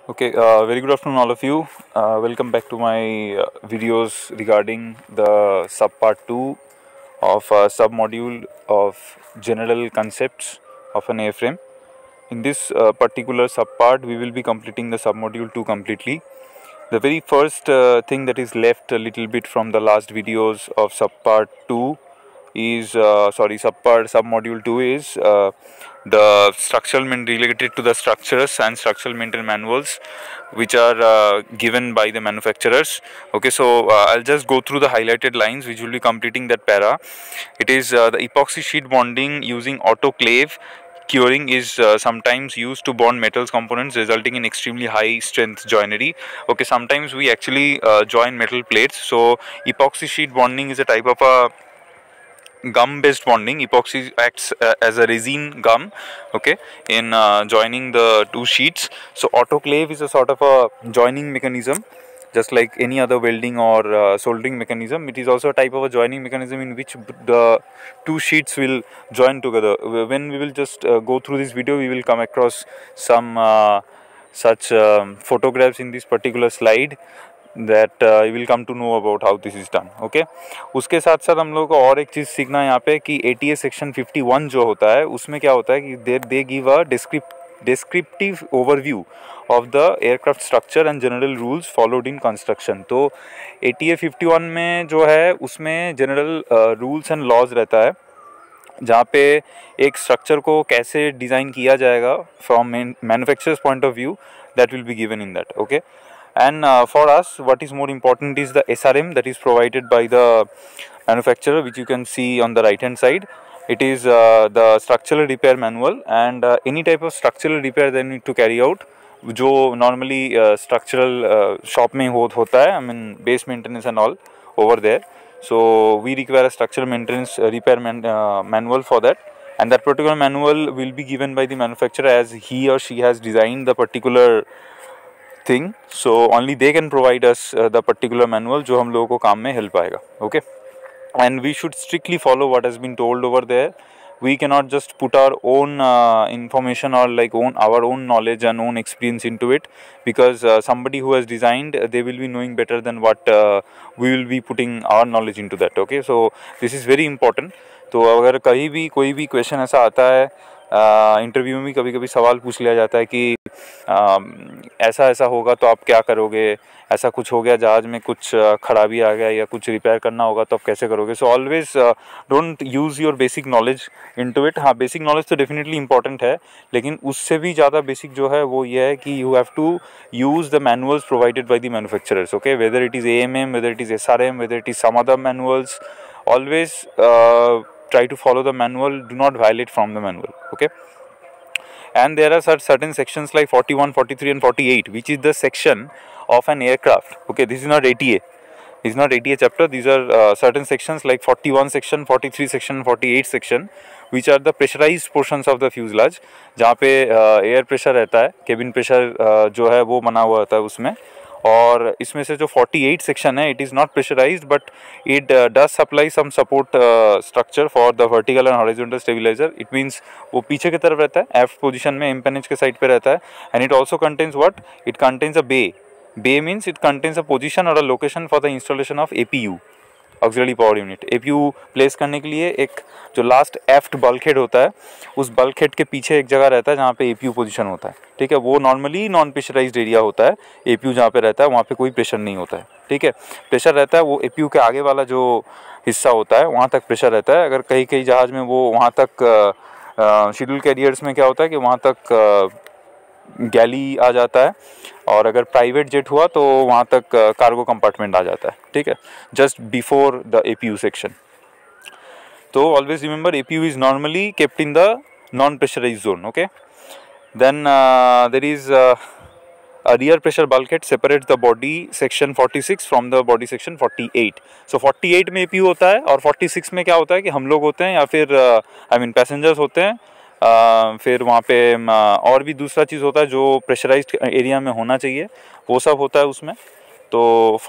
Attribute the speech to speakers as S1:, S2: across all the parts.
S1: Okay, very good afternoon, all of you. Welcome back to my videos regarding the subpart 2 of submodule of general concepts of an airframe. In this particular subpart, we will be completing the submodule 2 completely. The very first thing that is left a little bit from the last videos of subpart 2 is submodule 2 is the structural related to the structures and structural maintenance manuals which are given by the manufacturers. Okay, so I'll just go through the highlighted lines which will be completing that para. It is the epoxy sheet bonding using autoclave curing is sometimes used to bond metals components, resulting in extremely high strength joinery. Okay, sometimes we actually join metal plates. So epoxy sheet bonding is a type of a gum based bonding. Epoxy acts as a resin gum, okay, in joining the two sheets. So autoclave is a sort of a joining mechanism, just like any other welding or soldering mechanism. It is also a type of a joining mechanism in which the two sheets will join together. When we will just go through this video, we will come across some such photographs in this particular slide that you will come to know about how this is done. Okay, उसके साथ साथ हम लोग को और एक चीज़ सीखना है यहाँ पे कि ATA सेक्शन 51 जो होता है उसमें क्या होता है कि they give a descriptive overview of the aircraft structure and general rules followed in construction. तो ATA 51 में जो है उसमें जनरल रूल्स एंड लॉज रहता है जहाँ पे एक स्ट्रक्चर को कैसे डिज़ाइन किया जाएगा from manufacturers point of view, that will be given in that. Okay, and for us what is more important is the SRM that is provided by the manufacturer, which you can see on the right hand side. It is the structural repair manual, and any type of structural repair they need to carry out जो normally structural shop में होता है, I mean base maintenance and all over there. So we require a structural maintenance repair manual for that, and that particular manual will be given by the manufacturer as he or she has designed the particular thing. So only they can provide us the particular manual जो हम लोगों को काम में help आएगा. Okay, and we should strictly follow what has been told over there. We cannot just put our own information or like our own knowledge and own experience into it, because somebody who has designed, they will be knowing better than what we will be putting our knowledge into that. Okay, so this is very important. तो अगर कहीं भी कोई भी question ऐसा आता है interview में, कभी कभी सवाल पूछ लिया जाता है कि ऐसा ऐसा होगा तो आप क्या करोगे, ऐसा कुछ हो गया जहाज़ में, कुछ खराबी आ गया या कुछ रिपेयर करना होगा तो आप कैसे करोगे. So always don't use your basic knowledge into it. हाँ, बेसिक नॉलेज तो डेफिनेटली इंपॉर्टेंट है, लेकिन उससे भी ज़्यादा बेसिक जो है वो ये है कि you have to use the manuals provided by the manufacturers. Okay, whether it is AMM, whether it is SRM, whether it is some other manuals, always try to follow the manual, do not violate from the manual. Okay, and there are certain sections like 41, 43 and 48, which is the section of an aircraft. Okay, this is not ATA, this is not ATA chapter. These are certain sections like 41 section, 43 section, 48 section, which are the pressurized portions of the fuselage, जहाँ पे air pressure रहता है, cabin pressure जो है वो बना हुआ होता है उसमें. और इसमें से जो 48 सेक्शन है, it is not pressurised but it does supply some support structure for the vertical and horizontal stabiliser. It means वो पीछे की तरफ रहता है, एफ पोजीशन में, एम्पेनेज के साइड पे रहता है. And it also contains what, it contains a bay means it contains a position और a location for the installation of APU, auxiliary power unit. APU place करने के लिए एक जो लास्ट एफ्ट बल्कहेड होता है, उस बल्कहेड के पीछे एक जगह रहता है जहाँ पे APU पोजीशन होता है. ठीक है, वो नॉर्मली नॉन प्रेशराइज्ड एरिया होता है. APU जहाँ पे रहता है वहाँ पे कोई प्रेशर नहीं होता है. ठीक है, प्रेशर रहता है वो APU के आगे वाला जो हिस्सा होता है वहाँ तक प्रेशर रहता है. अगर कई कई जहाज़ में वो वहाँ तक शेड्यूल कैरियर्स में क्या होता है कि वहाँ तक गैली आ जाता है, और अगर प्राइवेट जेट हुआ तो वहाँ तक कार्गो कंपार्टमेंट आ जाता है. ठीक है, just before the APU section. तो always remember APU is normally kept in the non pressurised zone. Okay, then there is a rear pressure bulkhead separates the body section 46 from the body section 48. So 48 में APU होता है, और 46 में क्या होता है कि हम लोग होते हैं या फिर आई मीन पैसेंजर्स होते हैं. फिर वहाँ पे और भी दूसरा चीज़ होता है जो प्रेशराइज्ड एरिया में होना चाहिए, वो सब होता है उसमें. तो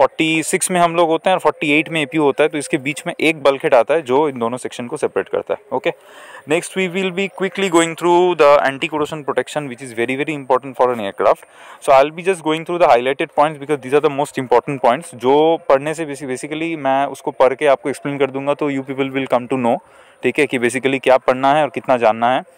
S1: 46 में हम लोग होते हैं और 48 में एपीयू होता है, तो इसके बीच में एक बल्कहेड आता है जो इन दोनों सेक्शन को सेपरेट करता है। Okay, next we will be quickly going through the anti corrosion protection which is very very important for an aircraft. So I will be just going through the highlighted points because these are the most important points, जो पढ़ने से basically मैं उसको पढ़ के आपको explain कर दूंगा तो you people will come to know, ठीक है, कि बेसिकली क्या पढ़ना है और कितना जानना है।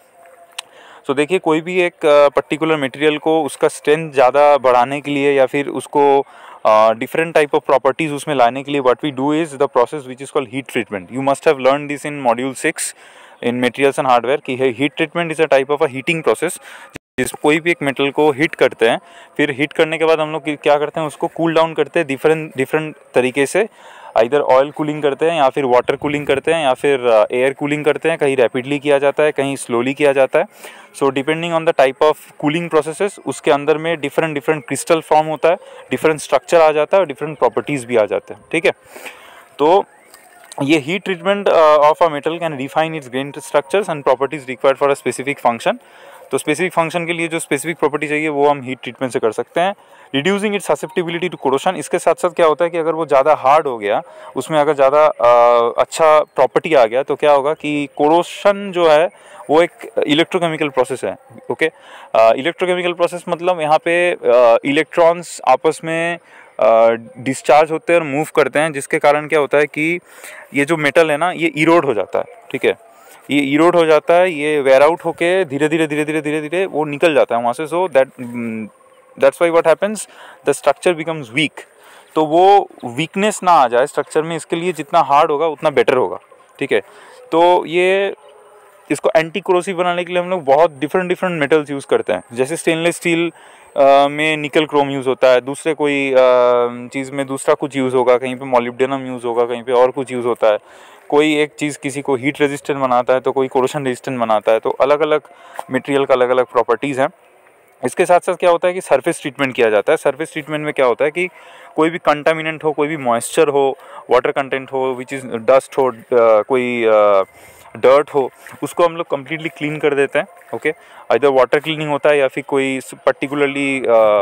S1: सो देखिए, कोई भी एक पर्टिकुलर मटेरियल को उसका स्ट्रेंथ ज़्यादा बढ़ाने के लिए या फिर उसको डिफरेंट टाइप ऑफ प्रॉपर्टीज़ उसमें लाने के लिए what we do is the process which is called heat treatment. You must have learn this in module 6 in materials and hardware कि heat treatment is a type of a heating process, जिस कोई भी एक metal को heat करते हैं, फिर heat करने के बाद हम लोग क्या करते हैं, उसको कूल डाउन करते हैं डिफरेंट तरीके से। इधर ऑयल कूलिंग करते हैं या फिर वाटर कूलिंग करते हैं या फिर एयर कूलिंग करते हैं, कहीं रैपिडली किया जाता है, कहीं स्लोली किया जाता है। So depending on the type of cooling processes, उसके अंदर में डिफरेंट क्रिस्टल फॉर्म होता है, डिफरेंट स्ट्रक्चर आ जाता है और डिफरेंट प्रॉपर्टीज़ भी आ जाते हैं, ठीक है। तो ये heat treatment of a metal can refine its grain structures and properties required for a specific function. तो स्पेसिफिक फंक्शन के लिए जो स्पेसिफिक प्रॉपर्टी चाहिए वो हम हीट ट्रीटमेंट से कर सकते हैं। Reducing its susceptibility to corrosion, इसके साथ साथ क्या होता है कि अगर वो ज़्यादा हार्ड हो गया, उसमें अगर ज़्यादा अच्छा प्रॉपर्टी आ गया, तो क्या होगा कि कोरोशन जो है वो एक इलेक्ट्रोकेमिकल प्रोसेस है। ओके, इलेक्ट्रोकेमिकल प्रोसेस मतलब यहाँ पे इलेक्ट्रॉन्स आपस में डिस्चार्ज होते हैं और मूव करते हैं, जिसके कारण क्या होता है कि ये जो मेटल है ना, ये इरोड हो जाता है, ठीक है, ये इरोड हो जाता है, ये वेयर आउट होके धीरे धीरे वो निकल जाता है वहाँ से। So that's why what happens, the structure becomes weak. तो वो वीकनेस ना आ जाए स्ट्रक्चर में, इसके लिए जितना हार्ड होगा उतना बेटर होगा, ठीक है। तो ये इसको एंटी कोरोसिव बनाने के लिए हम लोग बहुत डिफरेंट मेटल्स यूज़ करते हैं। जैसे स्टेनलेस स्टील में निकल क्रोम यूज़ होता है, दूसरे कोई चीज़ में दूसरा कुछ यूज़ होगा, कहीं पे मॉलिब्डेनम यूज़ होगा, कहीं पे और कुछ यूज़ होता है। कोई एक चीज़ किसी को हीट रेजिस्टेंट बनाता है तो कोई कोरोशन रेजिस्टेंट बनाता है। तो अलग अलग मटेरियल का अलग अलग प्रॉपर्टीज़ हैं। इसके साथ साथ क्या होता है कि सरफेस ट्रीटमेंट किया जाता है। सरफेस ट्रीटमेंट में क्या होता है कि कोई भी कंटामिनेंट हो, कोई भी मॉइस्चर हो, वाटर कंटेंट हो, विच इज़ डस्ट हो, कोई डर्ट हो, उसको हम लोग कम्प्लीटली क्लीन कर देते हैं। ओके, इधर वाटर क्लीनिंग होता है या फिर कोई पर्टिकुलरली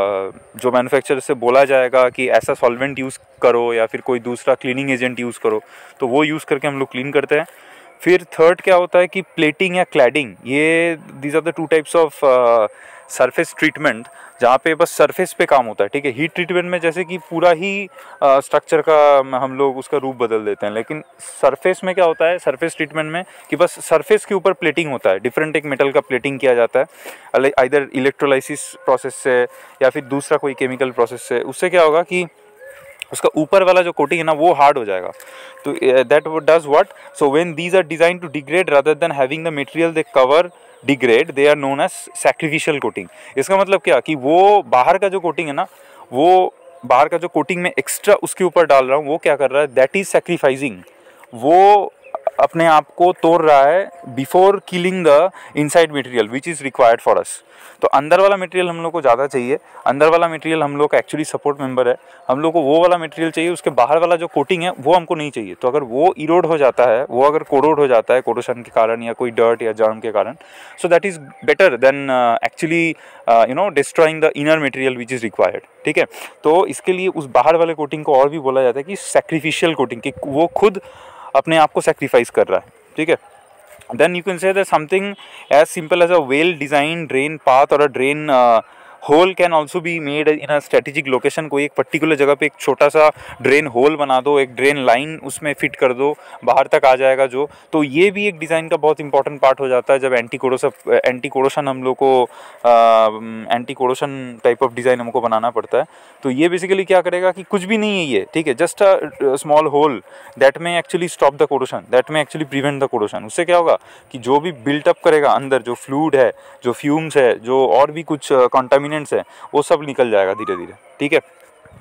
S1: जो मैन्युफैक्चरर से बोला जाएगा कि ऐसा सॉल्वेंट यूज़ करो या फिर कोई दूसरा क्लीनिंग एजेंट यूज़ करो, तो वो यूज़ करके हम लोग क्लीन करते हैं। फिर थर्ड क्या होता है कि प्लेटिंग या क्लैडिंग, ये these are the two types of surface treatment जहाँ पे बस सरफेस पे काम होता है, ठीक है। हीट ट्रीटमेंट में जैसे कि पूरा ही स्ट्रक्चर का हम लोग उसका रूप बदल देते हैं, लेकिन सरफेस में क्या होता है, सरफेस ट्रीटमेंट में कि बस सरफेस के ऊपर प्लेटिंग होता है, डिफरेंट एक मेटल का प्लेटिंग किया जाता है, आइदर इलेक्ट्रोलाइसिस प्रोसेस से या फिर दूसरा कोई केमिकल प्रोसेस से। उससे क्या होगा कि उसका ऊपर वाला जो कोटिंग है ना वो हार्ड हो जाएगा। तो that does what, so when these are design to degrade rather than having the material they cover degrade, they are known as sacrificial coating. इसका मतलब क्या कि वो बाहर का जो कोटिंग है ना, वो बाहर का जो कोटिंग में एक्स्ट्रा उसके ऊपर डाल रहा हूँ, वो क्या कर रहा है, दैट इज सैक्रिफाइसिंग। वो अपने आप को तोड़ रहा है before killing the inside material which is required for us. तो अंदर वाला मटेरियल हम लोग को ज़्यादा चाहिए, अंदर वाला मटेरियल हम लोग का एक्चुअली सपोर्ट मेंबर है, हम लोग को वो वाला मटेरियल चाहिए, उसके बाहर वाला जो कोटिंग है वो हमको नहीं चाहिए। तो अगर वो इरोड हो जाता है, वो अगर कोरोड हो जाता है कोरोशन के कारण या कोई डर्ट या जर्म के कारण, so that is better than actually destroying the inner material which is required, ठीक है। तो इसके लिए उस बाहर वाले कोटिंग को और भी बोला जाता है कि सैक्रिफिशियल कोटिंग, कि वो खुद अपने आप को सैक्रिफाइस कर रहा है, ठीक है। Then you can say that something as simple as a well designed drain path or a drain hole can also be made in a strategic location. कोई एक पर्टिकुलर जगह पे एक छोटा सा ड्रेन होल बना दो, एक ड्रेन लाइन उसमें फिट कर दो, बाहर तक आ जाएगा जो। तो ये भी एक डिज़ाइन का बहुत इंपॉर्टेंट पार्ट हो जाता है जब एंटी कोरोशन हम लोग को anti corrosion type of design हमको बनाना पड़ता है। तो ये बेसिकली क्या करेगा कि कुछ भी नहीं है ये, ठीक है, just a small hole that may actually stop the corrosion, that may actually prevent the corrosion. उससे क्या होगा कि जो भी बिल्टअप करेगा अंदर, जो फ्लूइड है, जो फ्यूम्स है, जो और भी कुछ कंटामिनेंट्स है, वो सब निकल जाएगा धीरे धीरे, ठीक है।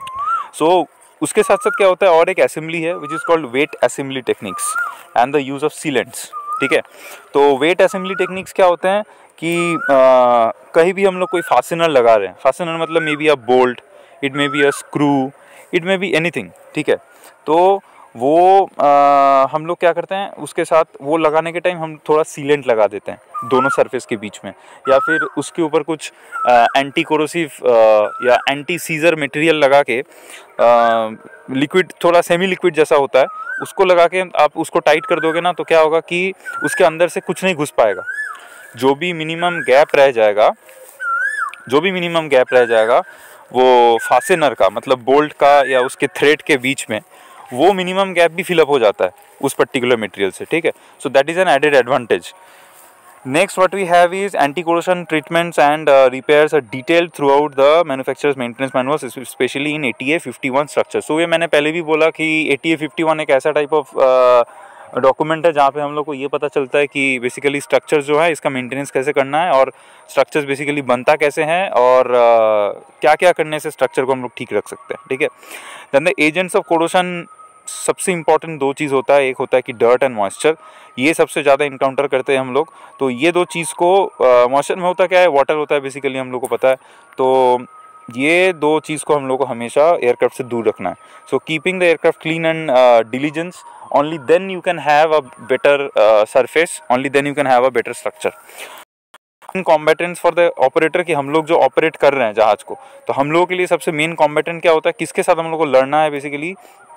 S1: सो उसके साथ साथ क्या होता है, और एक असेंबली है which is called wet assembly techniques and the use of sealants, ठीक है। तो वेट असेंबली टेक्निक्स क्या होते हैं कि कहीं भी हम लोग कोई फास्टनर लगा रहे हैं, फास्टनर मतलब may be a bolt, it may be a screw, it may be anything, ठीक है। तो वो हम लोग क्या करते हैं उसके साथ, वो लगाने के टाइम हम थोड़ा सीलेंट लगा देते हैं दोनों सरफेस के बीच में, या फिर उसके ऊपर कुछ एंटी कोरोसिव या एंटी सीजर मटेरियल लगा के, लिक्विड थोड़ा सेमी लिक्विड जैसा होता है, उसको लगा के आप उसको टाइट कर दोगे ना, तो क्या होगा कि उसके अंदर से कुछ नहीं घुस पाएगा। जो भी मिनिमम गैप रह जाएगा वो फास्टेनर का, मतलब बोल्ट का या उसके थ्रेड के बीच में, वो मिनिमम गैप भी फिलअप हो जाता है उस पर्टिकुलर मटेरियल से, ठीक है। So that is an added advantage. Next, what we have is anti-corrosion treatments and repairs are detailed throughout the manufacturer's maintenance manuals, especially in ATA 51 structure. So ये मैंने पहले भी बोला कि ATA 51 एक ऐसा टाइप ऑफ डॉक्यूमेंट है जहाँ पे हम लोग को ये पता चलता है कि बेसिकली स्ट्रक्चर जो है इसका मेंटेनेंस कैसे करना है, और स्ट्रक्चर्स बेसिकली बनता कैसे हैं, और क्या क्या करने से स्ट्रक्चर को हम लोग ठीक रख सकते हैं, ठीक है। Then the agents of corrosion, सबसे इंपॉर्टेंट दो चीज़ होता है, एक होता है कि डर्ट एंड मॉइस्चर, ये सबसे ज़्यादा इनकाउंटर करते हैं हम लोग। तो ये दो चीज़ को, मॉइस्चर में होता क्या है, वाटर होता है बेसिकली, हम लोग को पता है। तो ये दो चीज़ को हम लोग को हमेशा एयरक्राफ्ट से दूर रखना है। So keeping the aircraft clean and diligence, only then you can have a better surface, only then you can have a better structure. Combatants for the operator, कि हम लोग जो ऑपरेट कर रहे हैं जहाज को, तो हम लोगों के लिए सबसे मेन कॉम्बेटेंट क्या होता है, किसके साथ हम लोग को लड़ना है बेसिकली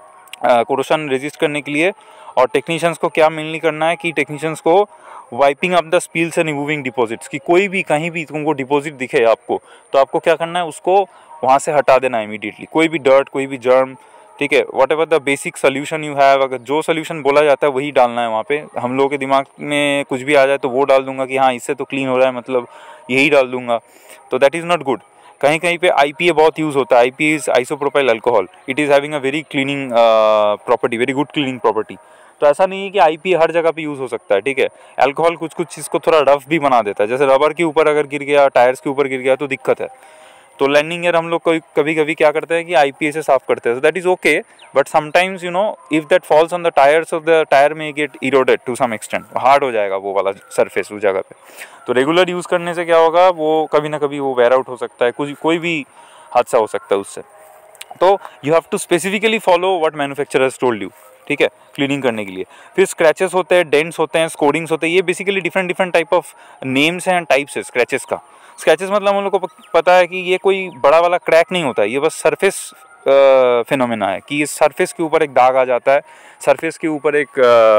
S1: कोरोशन रेजिस्ट करने के लिए। और टेक्नीशियंस को क्या मेनली करना है कि टेक्नीशियंस को wiping up the spills and removing deposits, कि कोई भी कहीं भी तुमको डिपॉजिट दिखे आपको, तो आपको क्या करना है, उसको वहाँ से हटा देना है इमीडिएटली। कोई भी डर्ट, कोई भी जर्म, ठीक है, whatever the basic solution you have, अगर जो सोल्यूशन बोला जाता है वही डालना है वहाँ पे। हम लोगों के दिमाग में कुछ भी आ जाए तो वो डाल दूंगा कि हाँ इससे तो क्लीन हो रहा है, मतलब यही डाल दूंगा, तो दैट इज़ नॉट गुड। कहीं कहीं पे IPA बहुत यूज़ होता है। IPA is isopropyl alcohol, it is having a very cleaning property, very good cleaning property. तो ऐसा नहीं है कि IPA हर जगह पे यूज़ हो सकता है, ठीक है। अल्कोहल कुछ कुछ चीज़ को थोड़ा रफ भी बना देता है, जैसे रबर के ऊपर अगर गिर गया, टायर्स के ऊपर गिर गया तो दिक्कत है। तो लैंडिंग ईयर हम लोग कभी कभी क्या करते हैं कि IPA से साफ करते हैं, so that is okay, but sometimes you know if that falls on the tyres of the tyre में get eroded to some extent, hard हो जाएगा वो वाला सरफेस उस जगह पे। तो रेगुलर यूज़ करने से क्या होगा, वो कभी ना कभी वो वेयर आउट हो सकता है, कुछ कोई भी हादसा हो सकता है उससे। तो you have to specifically follow what manufacturer has told you, ठीक है, क्लीनिंग करने के लिए। फिर स्क्रैचेस होते हैं, डेंट्स होते हैं, स्कोडिंग्स होते हैं, ये basically different type of names हैं, टाइप्स है स्क्रैचेस का। स्क्रैचेस मतलब हम लोग को पता है कि ये कोई बड़ा वाला क्रैक नहीं होता है, ये बस सरफेस फिनोमेना है कि इस सरफेस के ऊपर एक दाग आ जाता है, सरफेस के ऊपर एक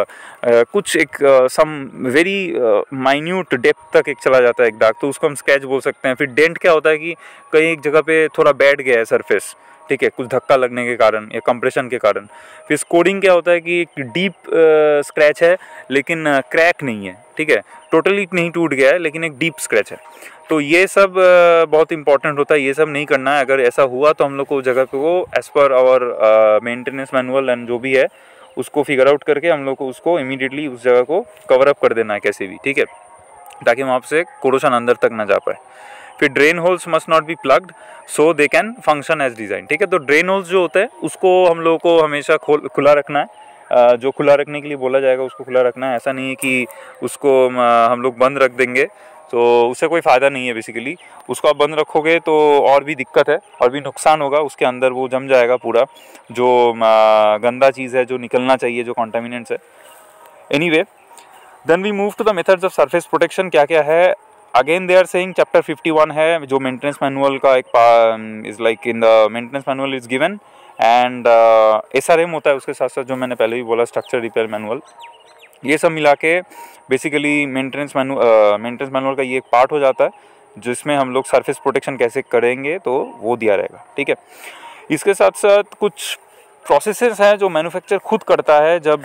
S1: कुछ एक सम वेरी माइन्यूट डेप्थ तक एक चला जाता है एक दाग, तो उसको हम स्क्रैच बोल सकते हैं। फिर डेंट क्या होता है कि कहीं एक जगह पे थोड़ा बैठ गया है सरफेस, ठीक है, कुछ धक्का लगने के कारण या कंप्रेशन के कारण। फिर स्कोडिंग क्या होता है कि एक डीप स्क्रैच है लेकिन क्रैक नहीं है, ठीक है, टोटली नहीं टूट गया है लेकिन एक डीप स्क्रैच है। तो ये सब बहुत इंपॉर्टेंट होता है, ये सब नहीं करना है। अगर ऐसा हुआ तो हम लोग को उस जगह पे वो as per hour maintenance manual and जो भी है उसको फिगर आउट करके हम लोग को उसको इमीडिएटली उस जगह को कवर अप कर देना है कैसे भी, ठीक है, ताकि वहाँ से कोरोशन अंदर तक ना जा पाए। फिर drain holes must not be plugged so they can function as design, ठीक है। तो ड्रेन होल्स जो होता है उसको हम लोगों को हमेशा खुला रखना है, जो खुला रखने के लिए बोला जाएगा उसको खुला रखना है। ऐसा नहीं है कि उसको हम लोग बंद रख देंगे, तो उससे कोई फ़ायदा नहीं है बेसिकली। उसको आप बंद रखोगे तो और भी दिक्कत है और भी नुकसान होगा, उसके अंदर वो जम जाएगा पूरा जो गंदा चीज़ है जो निकलना चाहिए, जो कॉन्टामिनेंट्स है। Anyway, then we move to the methods of surface protection. क्या क्या है, again they are saying chapter 51 है जो मेंटेनेंस मैनुअल का एक is like in the maintenance manual is given, and SRM होता है उसके साथ साथ, जो मैंने पहले भी बोला स्ट्रक्चर रिपेयर मैनुअल। ये सब मिला के बेसिकली मेंटेनेंस मैनुअल का ये एक पार्ट हो जाता है जिसमें हम लोग सरफेस प्रोटेक्शन कैसे करेंगे तो वो दिया रहेगा, ठीक है। इसके साथ साथ कुछ प्रोसेसेस हैं जो मैन्युफैक्चर खुद करता है जब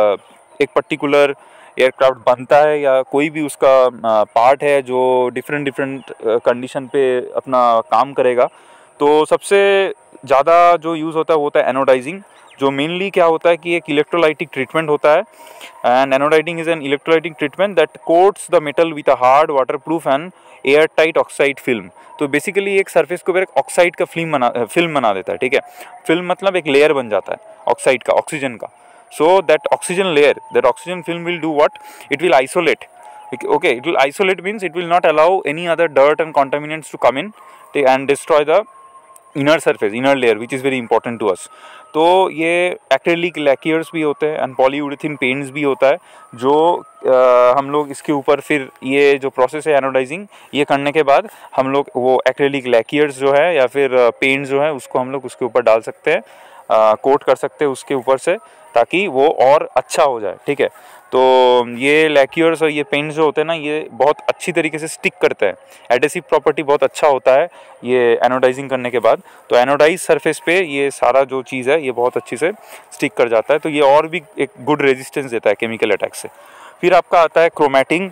S1: एक पर्टिकुलर एयरक्राफ्ट बनता है या कोई भी उसका पार्ट है जो डिफरेंट कंडीशन पे अपना काम करेगा। तो सबसे ज़्यादा जो यूज़ होता है वो होता है एनोडाइजिंग, जो मेनली क्या होता है कि एक इलेक्ट्रोलाइटिक ट्रीटमेंट होता है। And anodising is an electrolytic treatment that coats the metal with a hard waterproof and air tight oxide film. तो बेसिकली एक सरफेस के ऊपर एक ऑक्साइड का फिल्म बना देता है, ठीक है। फिल्म मतलब एक लेयर बन जाता है ऑक्साइड का, ऑक्सीजन का। So that oxygen layer, that oxygen film will do what? It will isolate. Okay, it will isolate means it will not allow any other dirt and contaminants to come in and destroy the inner surface, inner layer which is very important to us. तो ये acrylic लैकियर्स भी होते हैं and पॉलीयूरेथीन paints भी होता है, जो हम लोग इसके ऊपर फिर ये जो प्रोसेस है एनोडाइजिंग, ये करने के बाद हम लोग वो एक्रेलिक लैकियर्स जो है या फिर पेंट्स जो है उसको हम लोग उसके ऊपर डाल सकते हैं, कोट कर सकते हैं उसके ऊपर से, ताकि वो और अच्छा हो जाए। ठीक है, तो ये लैक्योर्स और ये पेंट्स जो होते हैं ना, ये बहुत अच्छी तरीके से स्टिक करते हैं, एडेसिव प्रॉपर्टी बहुत अच्छा होता है ये एनोडाइजिंग करने के बाद। तो एनोडाइज सरफेस पे ये सारा जो चीज़ है ये बहुत अच्छे से स्टिक कर जाता है, तो ये और भी एक गुड रेजिस्टेंस देता है केमिकल अटैक से। फिर आपका आता है क्रोमैटिंग।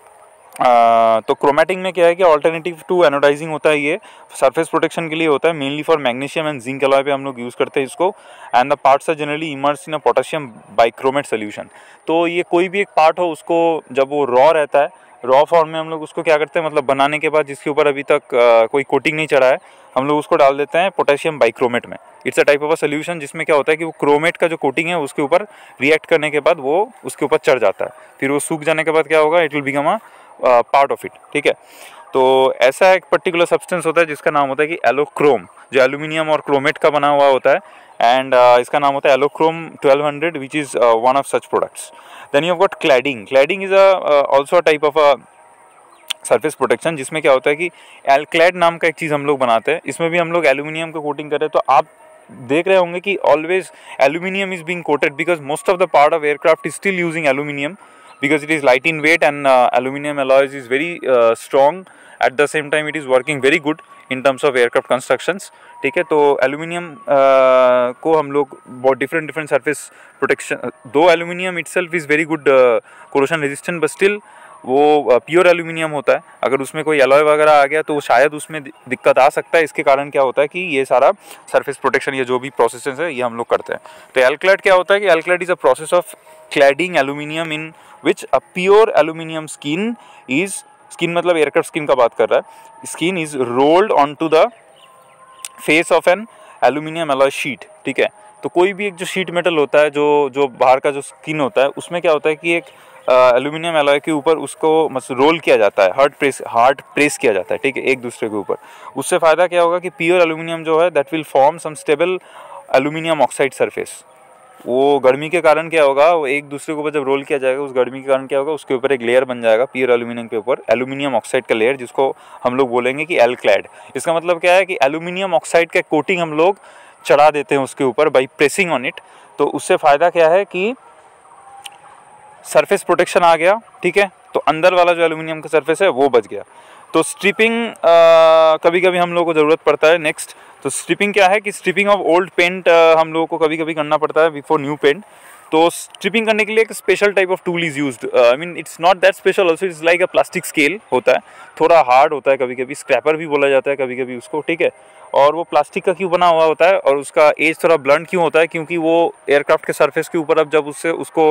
S1: तो क्रोमैटिंग में क्या है कि ऑल्टरनेटिव टू एनोडाइजिंग होता है, ये सरफेस प्रोटेक्शन के लिए होता है, mainly for magnesium and zinc alloy पे हम लोग यूज़ करते हैं इसको। And the parts are generally immerse in a potassium bichromate solution. तो ये कोई भी एक पार्ट हो, उसको जब वो रॉ रहता है, रॉ फॉर्म में हम लोग उसको क्या करते हैं, मतलब बनाने के बाद जिसके ऊपर अभी तक कोई कोटिंग नहीं चढ़ा है, हम लोग उसको डाल देते हैं पोटेशियम बाइक्रोमेट में। It's a type of a solution जिसमें क्या होता है कि वो क्रोमेट का जो कोटिंग है उसके ऊपर रिएक्ट करने के बाद वो उसके ऊपर चढ़ जाता है, फिर वो सूख जाने के बाद क्या होगा, it will become a part of it. ठीक है, तो ऐसा एक पर्टिकुलर सब्सटेंस होता है जिसका नाम होता है कि एलोक्रोम, जो एल्यूमिनियम और क्रोमेट का बना हुआ होता है, एंड इसका नाम होता है Alochrome 1200 which is one of such products. Then you have got cladding. Cladding is also a type of a surface protection, जिसमें क्या होता है कि एल्क्लैड नाम का एक चीज़ हम लोग बनाते हैं, इसमें भी हम लोग एल्यूमिनियम का कोटिंग कर रहे हैं। तो आप देख रहे होंगे कि always aluminium is being coated because most of the part of aircraft is still using aluminium because it is light in weight and aluminum alloys is very strong, at the same time it is working very good in terms of aircraft constructions। ठीक है, तो aluminium को हम लोग बहुत different surface protection, though aluminium itself is very good corrosion resistant, but still वो pure aluminium होता है। अगर उसमें कोई अलॉय वगैरह आ गया तो शायद उसमें दिक्कत आ सकता है। इसके कारण क्या होता है कि ये सारा सरफेस प्रोटेक्शन, ये जो भी प्रोसेसेस है ये हम लोग करते हैं। तो एल्क्लैड क्या होता है कि Alclad is a process of cladding aluminium in which a pure aluminium skin is, skin मतलब एयरक्राफ्ट स्किन का बात कर रहा है, skin is rolled on to the face of an aluminium alloy sheet. ठीक है, तो कोई भी एक जो शीट मेटल होता है, जो बाहर का जो स्किन होता है, उसमें क्या होता है कि एक एल्यूमिनियम अलॉय के ऊपर उसको रोल किया जाता है, हार्ड प्रेस किया जाता है। ठीक है, एक दूसरे के ऊपर। उससे फ़ायदा क्या होगा कि प्योर एल्यूमिनियम जो है that will form some stable aluminium oxide surface. वो गर्मी के कारण क्या होगा, वो एक दूसरे के ऊपर जब रोल किया जाएगा, उस गर्मी के कारण क्या होगा, उसके ऊपर एक लेयर बन जाएगा प्योर एल्यूमिनियम के ऊपर, एल्यूमिनियम ऑक्साइड का लेयर, जिसको हम लोग बोलेंगे कि एल्क्लैड। इसका मतलब क्या है कि एल्यूमिनियम ऑक्साइड का कोटिंग हम लोग चढ़ा देते हैं उसके ऊपर बाई प्रेसिंग ऑन इट। तो उससे फ़ायदा क्या है कि सरफेस प्रोटेक्शन आ गया। ठीक है, तो अंदर वाला जो एल्यूमिनियम का सरफेस है वो बच गया। तो स्ट्रिपिंग कभी कभी हम लोगों को ज़रूरत पड़ता है। नेक्स्ट, तो स्ट्रिपिंग क्या है कि स्ट्रिपिंग ऑफ ओल्ड पेंट हम लोगों को कभी कभी करना पड़ता है बिफोर न्यू पेंट। तो स्ट्रिपिंग करने के लिए एक special type of tool is used. I mean it's not that special also, it's like a plastic scale होता है, थोड़ा हार्ड होता है, कभी कभी स्क्रैपर भी बोला जाता है कभी कभी उसको। ठीक है, और वो प्लास्टिक का क्यों बना हुआ होता है और उसका एज थोड़ा ब्लंट क्यों होता है, क्योंकि वो एयरक्राफ्ट के सरफेस के ऊपर अब जब उसको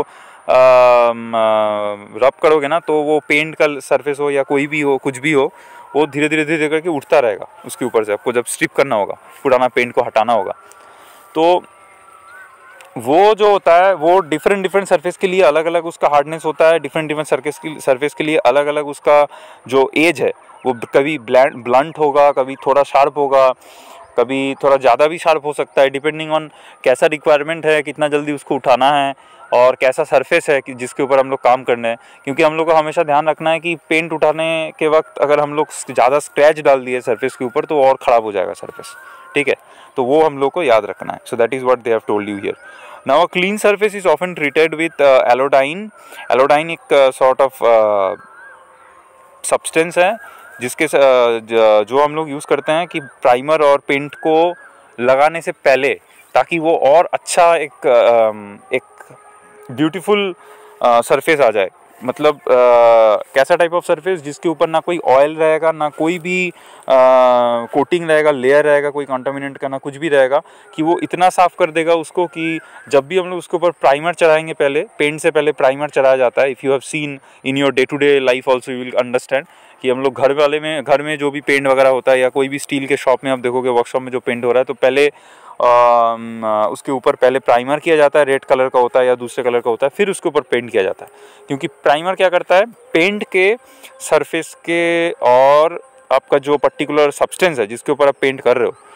S1: रब करोगे ना, तो वो पेंट का सरफेस हो या कोई भी हो, कुछ भी हो, वो धीरे धीरे करके उठता रहेगा उसके ऊपर से। आपको जब स्ट्रिप करना होगा, पुराना पेंट को हटाना होगा, तो वो जो होता है वो डिफरेंट सरफेस के लिए अलग अलग उसका हार्डनेस होता है, डिफरेंट सरफेस के लिए अलग अलग उसका जो एज है वो कभी ब्लंट होगा, कभी थोड़ा शार्प होगा, कभी थोड़ा ज़्यादा भी शार्प हो सकता है, डिपेंडिंग ऑन कैसा रिक्वायरमेंट है, कितना जल्दी उसको उठाना है और कैसा सरफेस है कि जिसके ऊपर हम लोग काम करने हैं। क्योंकि हम लोग को हमेशा ध्यान रखना है कि पेंट उठाने के वक्त अगर हम लोग ज़्यादा स्क्रैच डाल दिए सरफेस के ऊपर तो और ख़राब हो जाएगा सरफेस। ठीक है, तो वो हम लोग को याद रखना है। So that is what they have told you here. Now a clean surface is often treated with Alodine. Alodine एक सॉर्ट ऑफ सब्सटेंस है जिसके जो हम लोग यूज़ करते हैं कि प्राइमर और पेंट को लगाने से पहले, ताकि वो और अच्छा एक ब्यूटीफुल सरफेस आ जाए। मतलब कैसा टाइप ऑफ सरफेस जिसके ऊपर ना कोई ऑयल रहेगा, ना कोई भी कोटिंग रहेगा, लेयर रहेगा कोई कंटामिनेंट का, ना कुछ भी रहेगा, कि वो इतना साफ़ कर देगा उसको कि जब भी हम लोग उसके ऊपर प्राइमर चढ़ाएंगे, पहले पेंट से पहले प्राइमर चढ़ाया जाता है। If you have seen in your day to day life also you will understand कि हम लोग घर में जो भी पेंट वगैरह होता है या कोई भी स्टील के शॉप में आप देखोगे, वर्कशॉप में जो पेंट हो रहा है, तो पहले उसके ऊपर पहले प्राइमर किया जाता है, रेड कलर का होता है या दूसरे कलर का होता है, फिर उसके ऊपर पेंट किया जाता है। क्योंकि प्राइमर क्या करता है, पेंट के सरफेस के और आपका जो पर्टिकुलर सब्सटेंस है जिसके ऊपर आप पेंट कर रहे हो,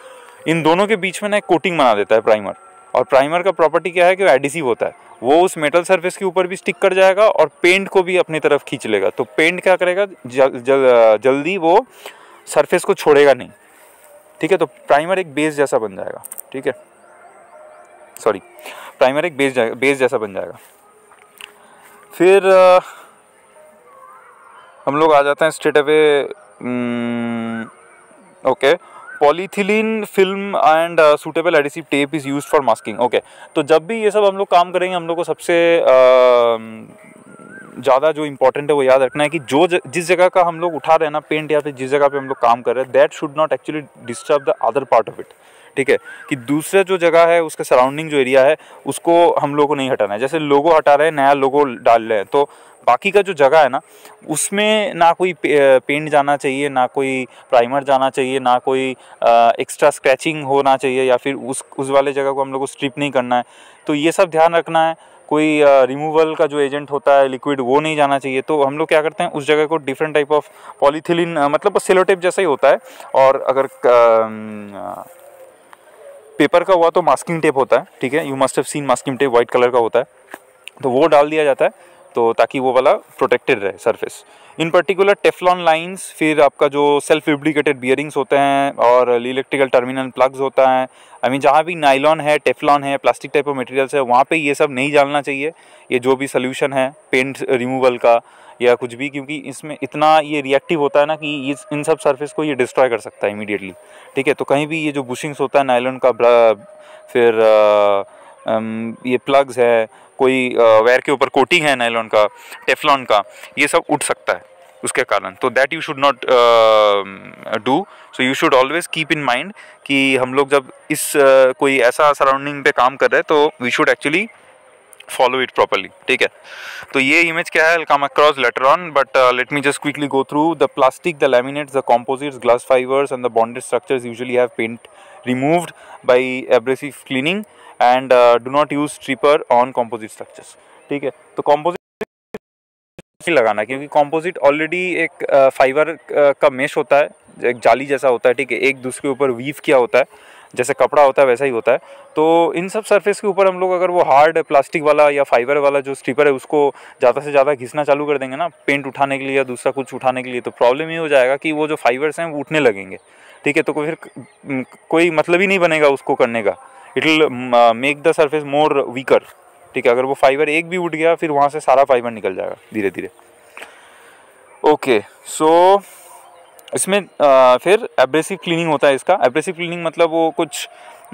S1: इन दोनों के बीच में ना एक कोटिंग बना देता है प्राइमर। और प्राइमर का प्रॉपर्टी क्या है कि वो एडिसिव होता है, वो उस मेटल सरफेस के ऊपर भी स्टिक कर जाएगा और पेंट को भी अपनी तरफ खींच लेगा। तो पेंट क्या करेगा, जल्दी वो सरफेस को छोड़ेगा नहीं, ठीक है। तो प्राइमर एक बेस जैसा बन जाएगा, ठीक है, सॉरी, प्राइमर एक बेस जैसा बन जाएगा। फिर हम लोग आ जाते हैं straight away, okay, polyethylene film and suitable adhesive tape is used for masking. Okay, तो जब भी ये सब हम लोग काम करेंगे, हम लोग को सबसे ज़्यादा जो इंपॉर्टेंट है वो याद रखना है कि जिस जगह का हम लोग उठा रहे हैं ना पेंट, या फिर जिस जगह पे हम लोग काम कर रहे हैं, that should not actually disturb the other part of it, ठीक है। कि दूसरा जो जगह है उसका सराउंडिंग जो एरिया है उसको हम लोग को नहीं हटाना है। जैसे लोगो हटा रहे हैं, नया लोगो डाल रहे हैं, तो बाकी का जो जगह है ना उसमें ना कोई पेंट जाना चाहिए, ना कोई प्राइमर जाना चाहिए, ना कोई एक्स्ट्रा स्क्रैचिंग होना चाहिए, या फिर उस वाले जगह को हम लोग को स्ट्रिप नहीं करना है। तो ये सब ध्यान रखना है। कोई रिमूवल का जो एजेंट होता है लिक्विड, वो नहीं जाना चाहिए। तो हम लोग क्या करते हैं, उस जगह को डिफरेंट टाइप ऑफ पॉलीथिलीन, मतलब सेलो टेप जैसा ही होता है, और अगर पेपर का हुआ तो मास्किंग टेप होता है, ठीक है, you must have seen masking tape, white colour का होता है, तो वो डाल दिया जाता है, तो ताकि वो वाला प्रोटेक्टेड रहे surface. In particular Teflon lines, फिर आपका जो सेल्फ लुब्रिकेटेड बियरिंग्स होते हैं, और इलेक्ट्रिकल टर्मिनल प्लग्स होता है, आई मीन जहाँ भी नाइलॉन है, टेफ्लॉन है, प्लास्टिक टाइप ऑफ मटेरियल्स है, वहाँ पे ये सब नहीं डालना चाहिए। ये जो भी सोल्यूशन है पेंट रिमूवल का या कुछ भी, क्योंकि इसमें इतना ये रिएक्टिव होता है ना कि इन सब सरफेस को ये डिस्ट्रॉय कर सकता है इमीडिएटली, ठीक है। तो कहीं भी ये जो बुशिंग्स होता है नायलॉन का, फिर ये प्लग्स है, कोई वायर के ऊपर कोटिंग है नायलॉन का, टेफ्लॉन का, ये सब उठ सकता है उसके कारण। तो that you should not do. So you should always keep in mind कि हम लोग जब इस कोई ऐसा सराउंडिंग पे काम कर रहे हैं तो we should actually follow it properly, ठीक है। तो ये इमेज क्या है, I'll come across later on, but let me just quickly go through the plastic, the laminates, the composites, glass fibers and the bonded structures usually have paint removed by abrasive cleaning and do not use stripper on composite structures, ठीक है। तो composite लगाना, क्योंकि composite already एक fibre का mesh होता है, एक जाली जैसा होता है, ठीक है, एक दूसरे के ऊपर वीव किया होता है, जैसे कपड़ा होता है वैसा ही होता है। तो इन सब सरफेस के ऊपर हम लोग अगर वो हार्ड प्लास्टिक वाला या फाइबर वाला जो स्ट्रिपर है उसको ज़्यादा से ज़्यादा घिसना चालू कर देंगे ना पेंट उठाने के लिए या दूसरा कुछ उठाने के लिए, तो प्रॉब्लम ये हो जाएगा कि वो जो फाइबर्स हैं वो उठने लगेंगे, ठीक है। तो फिर कोई मतलब ही नहीं बनेगा उसको करने का, it will make the surface more weaker, ठीक है। अगर वो फाइबर एक भी उठ गया फिर वहाँ से सारा फाइबर निकल जाएगा धीरे धीरे। ओके, सो इसमें फिर एब्रेसिव क्लीनिंग होता है इसका। एब्रेसिव क्लीनिंग मतलब वो कुछ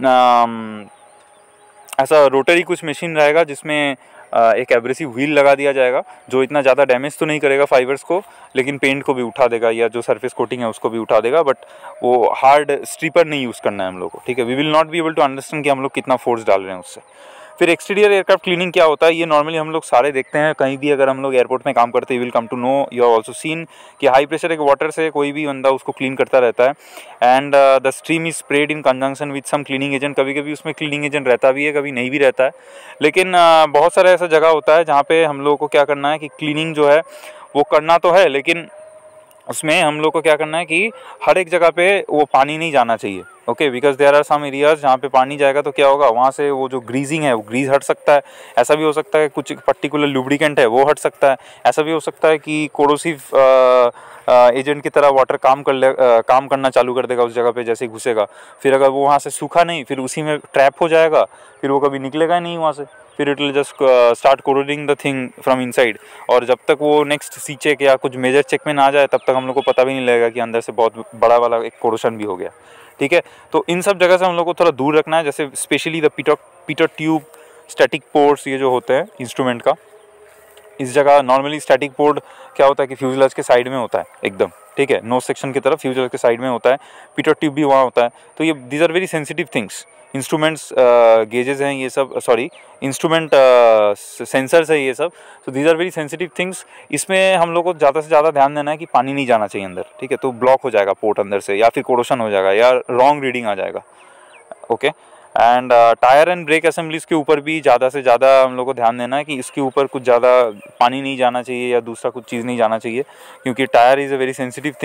S1: ऐसा रोटरी कुछ मशीन रहेगा जिसमें एक एब्रेसिव व्हील लगा दिया जाएगा, जो इतना ज़्यादा डैमेज तो नहीं करेगा फाइबर्स को, लेकिन पेंट को भी उठा देगा या जो सरफेस कोटिंग है उसको भी उठा देगा, बट वो हार्ड स्ट्रिपर नहीं यूज़ करना है हम लोग को, ठीक है। We will not be able to understand कि हम लोग कितना फोर्स डाल रहे हैं उससे। फिर एक्सटीरियर एयरक्राफ्ट क्लीनिंग क्या होता है, ये नॉर्मली हम लोग सारे देखते हैं कहीं भी, अगर हम लोग एयरपोर्ट में काम करते हैं, will come to know, you have also seen कि हाई प्रेशर एक वाटर से कोई भी बंदा उसको क्लीन करता रहता है, and the stream is spread in conjunction with some cleaning agent. कभी कभी उसमें क्लीनिंग एजेंट रहता भी है, कभी नहीं भी रहता है, लेकिन बहुत सारा ऐसा जगह होता है जहाँ पे हम लोगों को क्या करना है कि क्लीनिंग जो है वो करना तो है, लेकिन उसमें हम लोग को क्या करना है कि हर एक जगह पे वो पानी नहीं जाना चाहिए, okay, because there are some areas जहाँ पे पानी जाएगा तो क्या होगा, वहाँ से वो जो ग्रीजिंग है वो ग्रीज हट सकता है। ऐसा भी हो सकता है कुछ पर्टिकुलर लुब्रिकेंट है वो हट सकता है। ऐसा भी हो सकता है कि कोरोसिव एजेंट की तरह वाटर काम करना चालू कर देगा उस जगह पे जैसे ही घुसेगा। फिर अगर वो वहाँ से सूखा नहीं, फिर उसी में ट्रैप हो जाएगा, फिर वो कभी निकलेगा नहीं वहाँ से, फिर it will just start corroding the thing from inside. और जब तक वो नेक्स्ट सी चेक या कुछ मेजर चेक में ना आ जाए तब तक हम लोग को पता भी नहीं लगेगा कि अंदर से बहुत बड़ा वाला एक कोरोशन भी हो गया, ठीक है। तो इन सब जगह से हम लोग को थोड़ा दूर रखना है, जैसे specially the pitot tube, static ports, ये जो होते हैं इंस्ट्रूमेंट का, इस जगह नॉर्मली स्टैटिक पोर्ट क्या होता है कि फ्यूजलेज के साइड में होता है एकदम, ठीक है, नोज सेक्शन की तरफ फ्यूजलेज के साइड में होता है, पीटर ट्यूब भी वहाँ होता है। तो ये these are very sensitive things, instruments gauges हैं ये सब, सॉरी इंस्ट्रूमेंट सेंसर्स है ये सब, तो these are very sensitive things. इसमें हम लोग को ज़्यादा से ज़्यादा ध्यान देना है कि पानी नहीं जाना चाहिए अंदर, ठीक है, तो ब्लॉक हो जाएगा पोर्ट अंदर से, या फिर कोरोशन हो जाएगा या रॉन्ग रीडिंग आ जाएगा, okay. And tyre and brake assemblies के ऊपर भी ज़्यादा से ज़्यादा हम लोग को ध्यान देना है कि इसके ऊपर कुछ ज़्यादा पानी नहीं जाना चाहिए या दूसरा कुछ चीज़ नहीं जाना चाहिए, क्योंकि tyre is a very sensitive thing.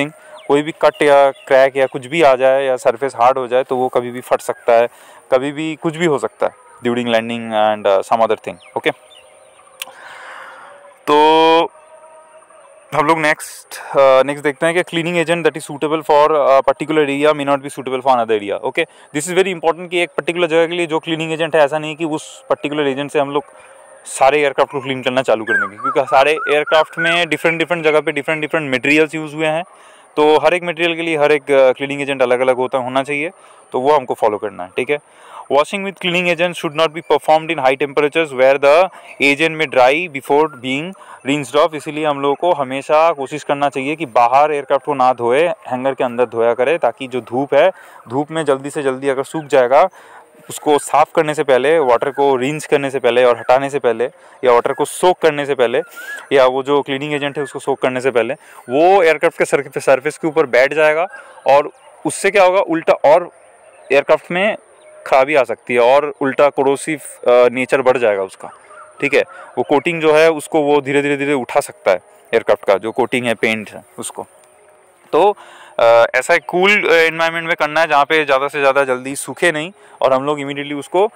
S1: कोई भी कट या क्रैक या कुछ भी आ जाए या सरफेस हार्ड हो जाए तो वो कभी भी फट सकता है, कभी भी कुछ भी हो सकता है during landing and some other thing. Okay, तो हम लोग नेक्स्ट देखते हैं कि cleaning agent that is suitable for particular area may not be suitable for another area. Okay, this is very important कि एक पर्टिकुलर जगह के लिए जो क्लीनिंग एजेंट है, ऐसा नहीं कि उस पर्टिकुलर एजेंट से हम लोग सारे एयरक्राफ्ट को क्लीन करना चालू कर देंगे, क्योंकि सारे एयरक्राफ्ट में डिफरेंट जगह पे डिफरेंट मटेरियल्स यूज़ हुए हैं, तो हर एक मटेरियल के लिए हर एक क्लीनिंग एजेंट अलग अलग होना चाहिए, तो वो हमको फॉलो करना है। ठीक है, washing with cleaning agent should not be performed in high temperatures where the agent may dry before being rinsed off। इसीलिए हम लोगों को हमेशा कोशिश करना चाहिए कि बाहर एयरक्राफ्ट को ना धोए, हैंगर के अंदर धोया करें, ताकि जो धूप है, धूप में जल्दी से जल्दी अगर सूख जाएगा, उसको साफ़ करने से पहले, वाटर को रिंस करने से पहले और हटाने से पहले, या वाटर को सोक करने से पहले, या वो जो क्लीनिंग एजेंट है उसको सोक करने से पहले, वो एयरक्राफ्ट के सरफेस के ऊपर बैठ जाएगा, और उससे क्या होगा, उल्टा और एयरक्राफ्ट में खराबी आ सकती है और उल्टा कोरोसिव नेचर बढ़ जाएगा उसका। ठीक है, वो कोटिंग जो है उसको वो धीरे धीरे उठा सकता है, एयरक्राफ्ट का जो कोटिंग है, पेंट है उसको। तो ऐसा एक कूल एनवायरनमेंट में करना है जहाँ पे ज़्यादा से ज़्यादा जल्दी सूखे नहीं, और हम लोग इमीडिएटली उसको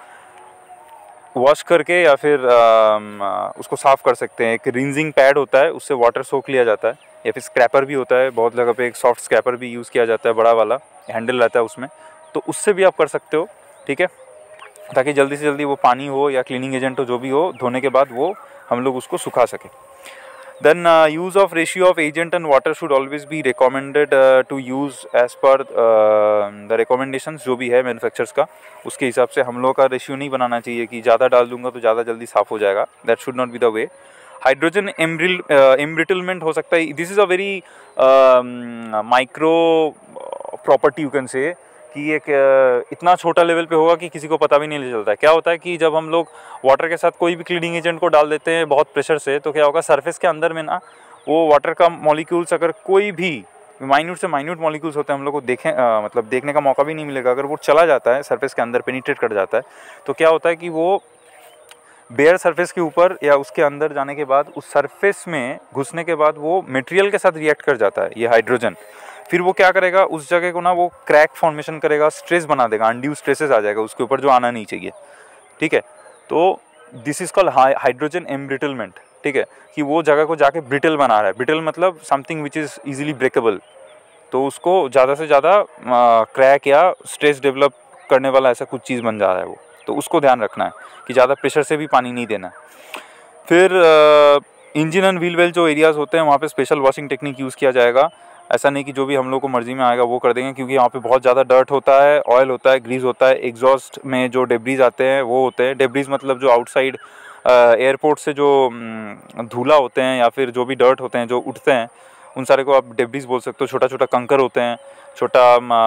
S1: वॉश करके या फिर उसको साफ़ कर सकते हैं। एक रिंजिंग पैड होता है, उससे वाटर सोख लिया जाता है, या फिर स्क्रैपर भी होता है, बहुत जगह पे एक सॉफ्ट स्क्रैपर भी यूज़ किया जाता है, बड़ा वाला हैंडल रहता है उसमें, तो उससे भी आप कर सकते हो। ठीक है, ताकि जल्दी से जल्दी वो पानी हो या क्लीनिंग एजेंट हो, जो भी हो, धोने के बाद वो हम लोग उसको सुखा सकें। Then use of ratio of agent and water should always be recommended to use as per the recommendations जो भी है मैन्युफैक्चरर्स का, उसके हिसाब से हम लोग का रेशियो नहीं बनाना चाहिए कि ज़्यादा डाल दूंगा तो ज़्यादा जल्दी साफ़ हो जाएगा। That should not be the way. Hydrogen embrittlement हो सकता है, this is a very micro property you can say, कि एक इतना छोटा लेवल पे होगा कि किसी को पता भी नहीं चलता है। क्या होता है कि जब हम लोग वाटर के साथ कोई भी क्लीनिंग एजेंट को डाल देते हैं बहुत प्रेशर से, तो क्या होगा, सरफेस के अंदर में ना वो वाटर का मॉलिक्यूल्स, अगर कोई भी माइन्यूट से माइन्यूट मॉलिक्यूल्स होते हैं, हम लोग को मतलब देखने का मौका भी नहीं मिलेगा। अगर वो चला जाता है सरफेस के अंदर, पेनिट्रेट कर जाता है, तो क्या होता है कि वो बेयर सरफेस के ऊपर या उसके अंदर जाने के बाद, उस सरफेस में घुसने के बाद वो मटेरियल के साथ रिएक्ट कर जाता है, ये हाइड्रोजन। फिर वो क्या करेगा, उस जगह को ना वो क्रैक फॉर्मेशन करेगा, स्ट्रेस बना देगा, अनड्यू स्ट्रेसेस आ जाएगा उसके ऊपर जो आना नहीं चाहिए। ठीक है, तो this is called hydrogen embrittlement. ठीक है, कि वो जगह को जाके ब्रिटल बना रहा है। ब्रिटल मतलब something which is easily breakable, तो उसको ज़्यादा से ज़्यादा क्रैक या स्ट्रेस डेवलप करने वाला ऐसा कुछ चीज़ बन जा रहा है वो, तो उसको ध्यान रखना है कि ज़्यादा प्रेशर से भी पानी नहीं देना। फिर इंजन एंड व्हील वेल जो एरियाज़ होते हैं, वहाँ पे स्पेशल वॉशिंग टेक्निक यूज़ किया जाएगा। ऐसा नहीं कि जो भी हम लोग को मर्जी में आएगा वो कर देंगे, क्योंकि यहाँ पे बहुत ज़्यादा डर्ट होता है, ऑयल होता है, ग्रीस होता है, एग्जॉस्ट में जो डेब्रीज आते हैं वो होते हैं। डेब्रीज मतलब जो आउटसाइड एयरपोर्ट से जो धूला होते हैं या फिर जो भी डर्ट होते हैं जो उठते हैं, उन सारे को आप डेब्रीज बोल सकते हो। छोटा छोटा कंकर होते हैं, छोटा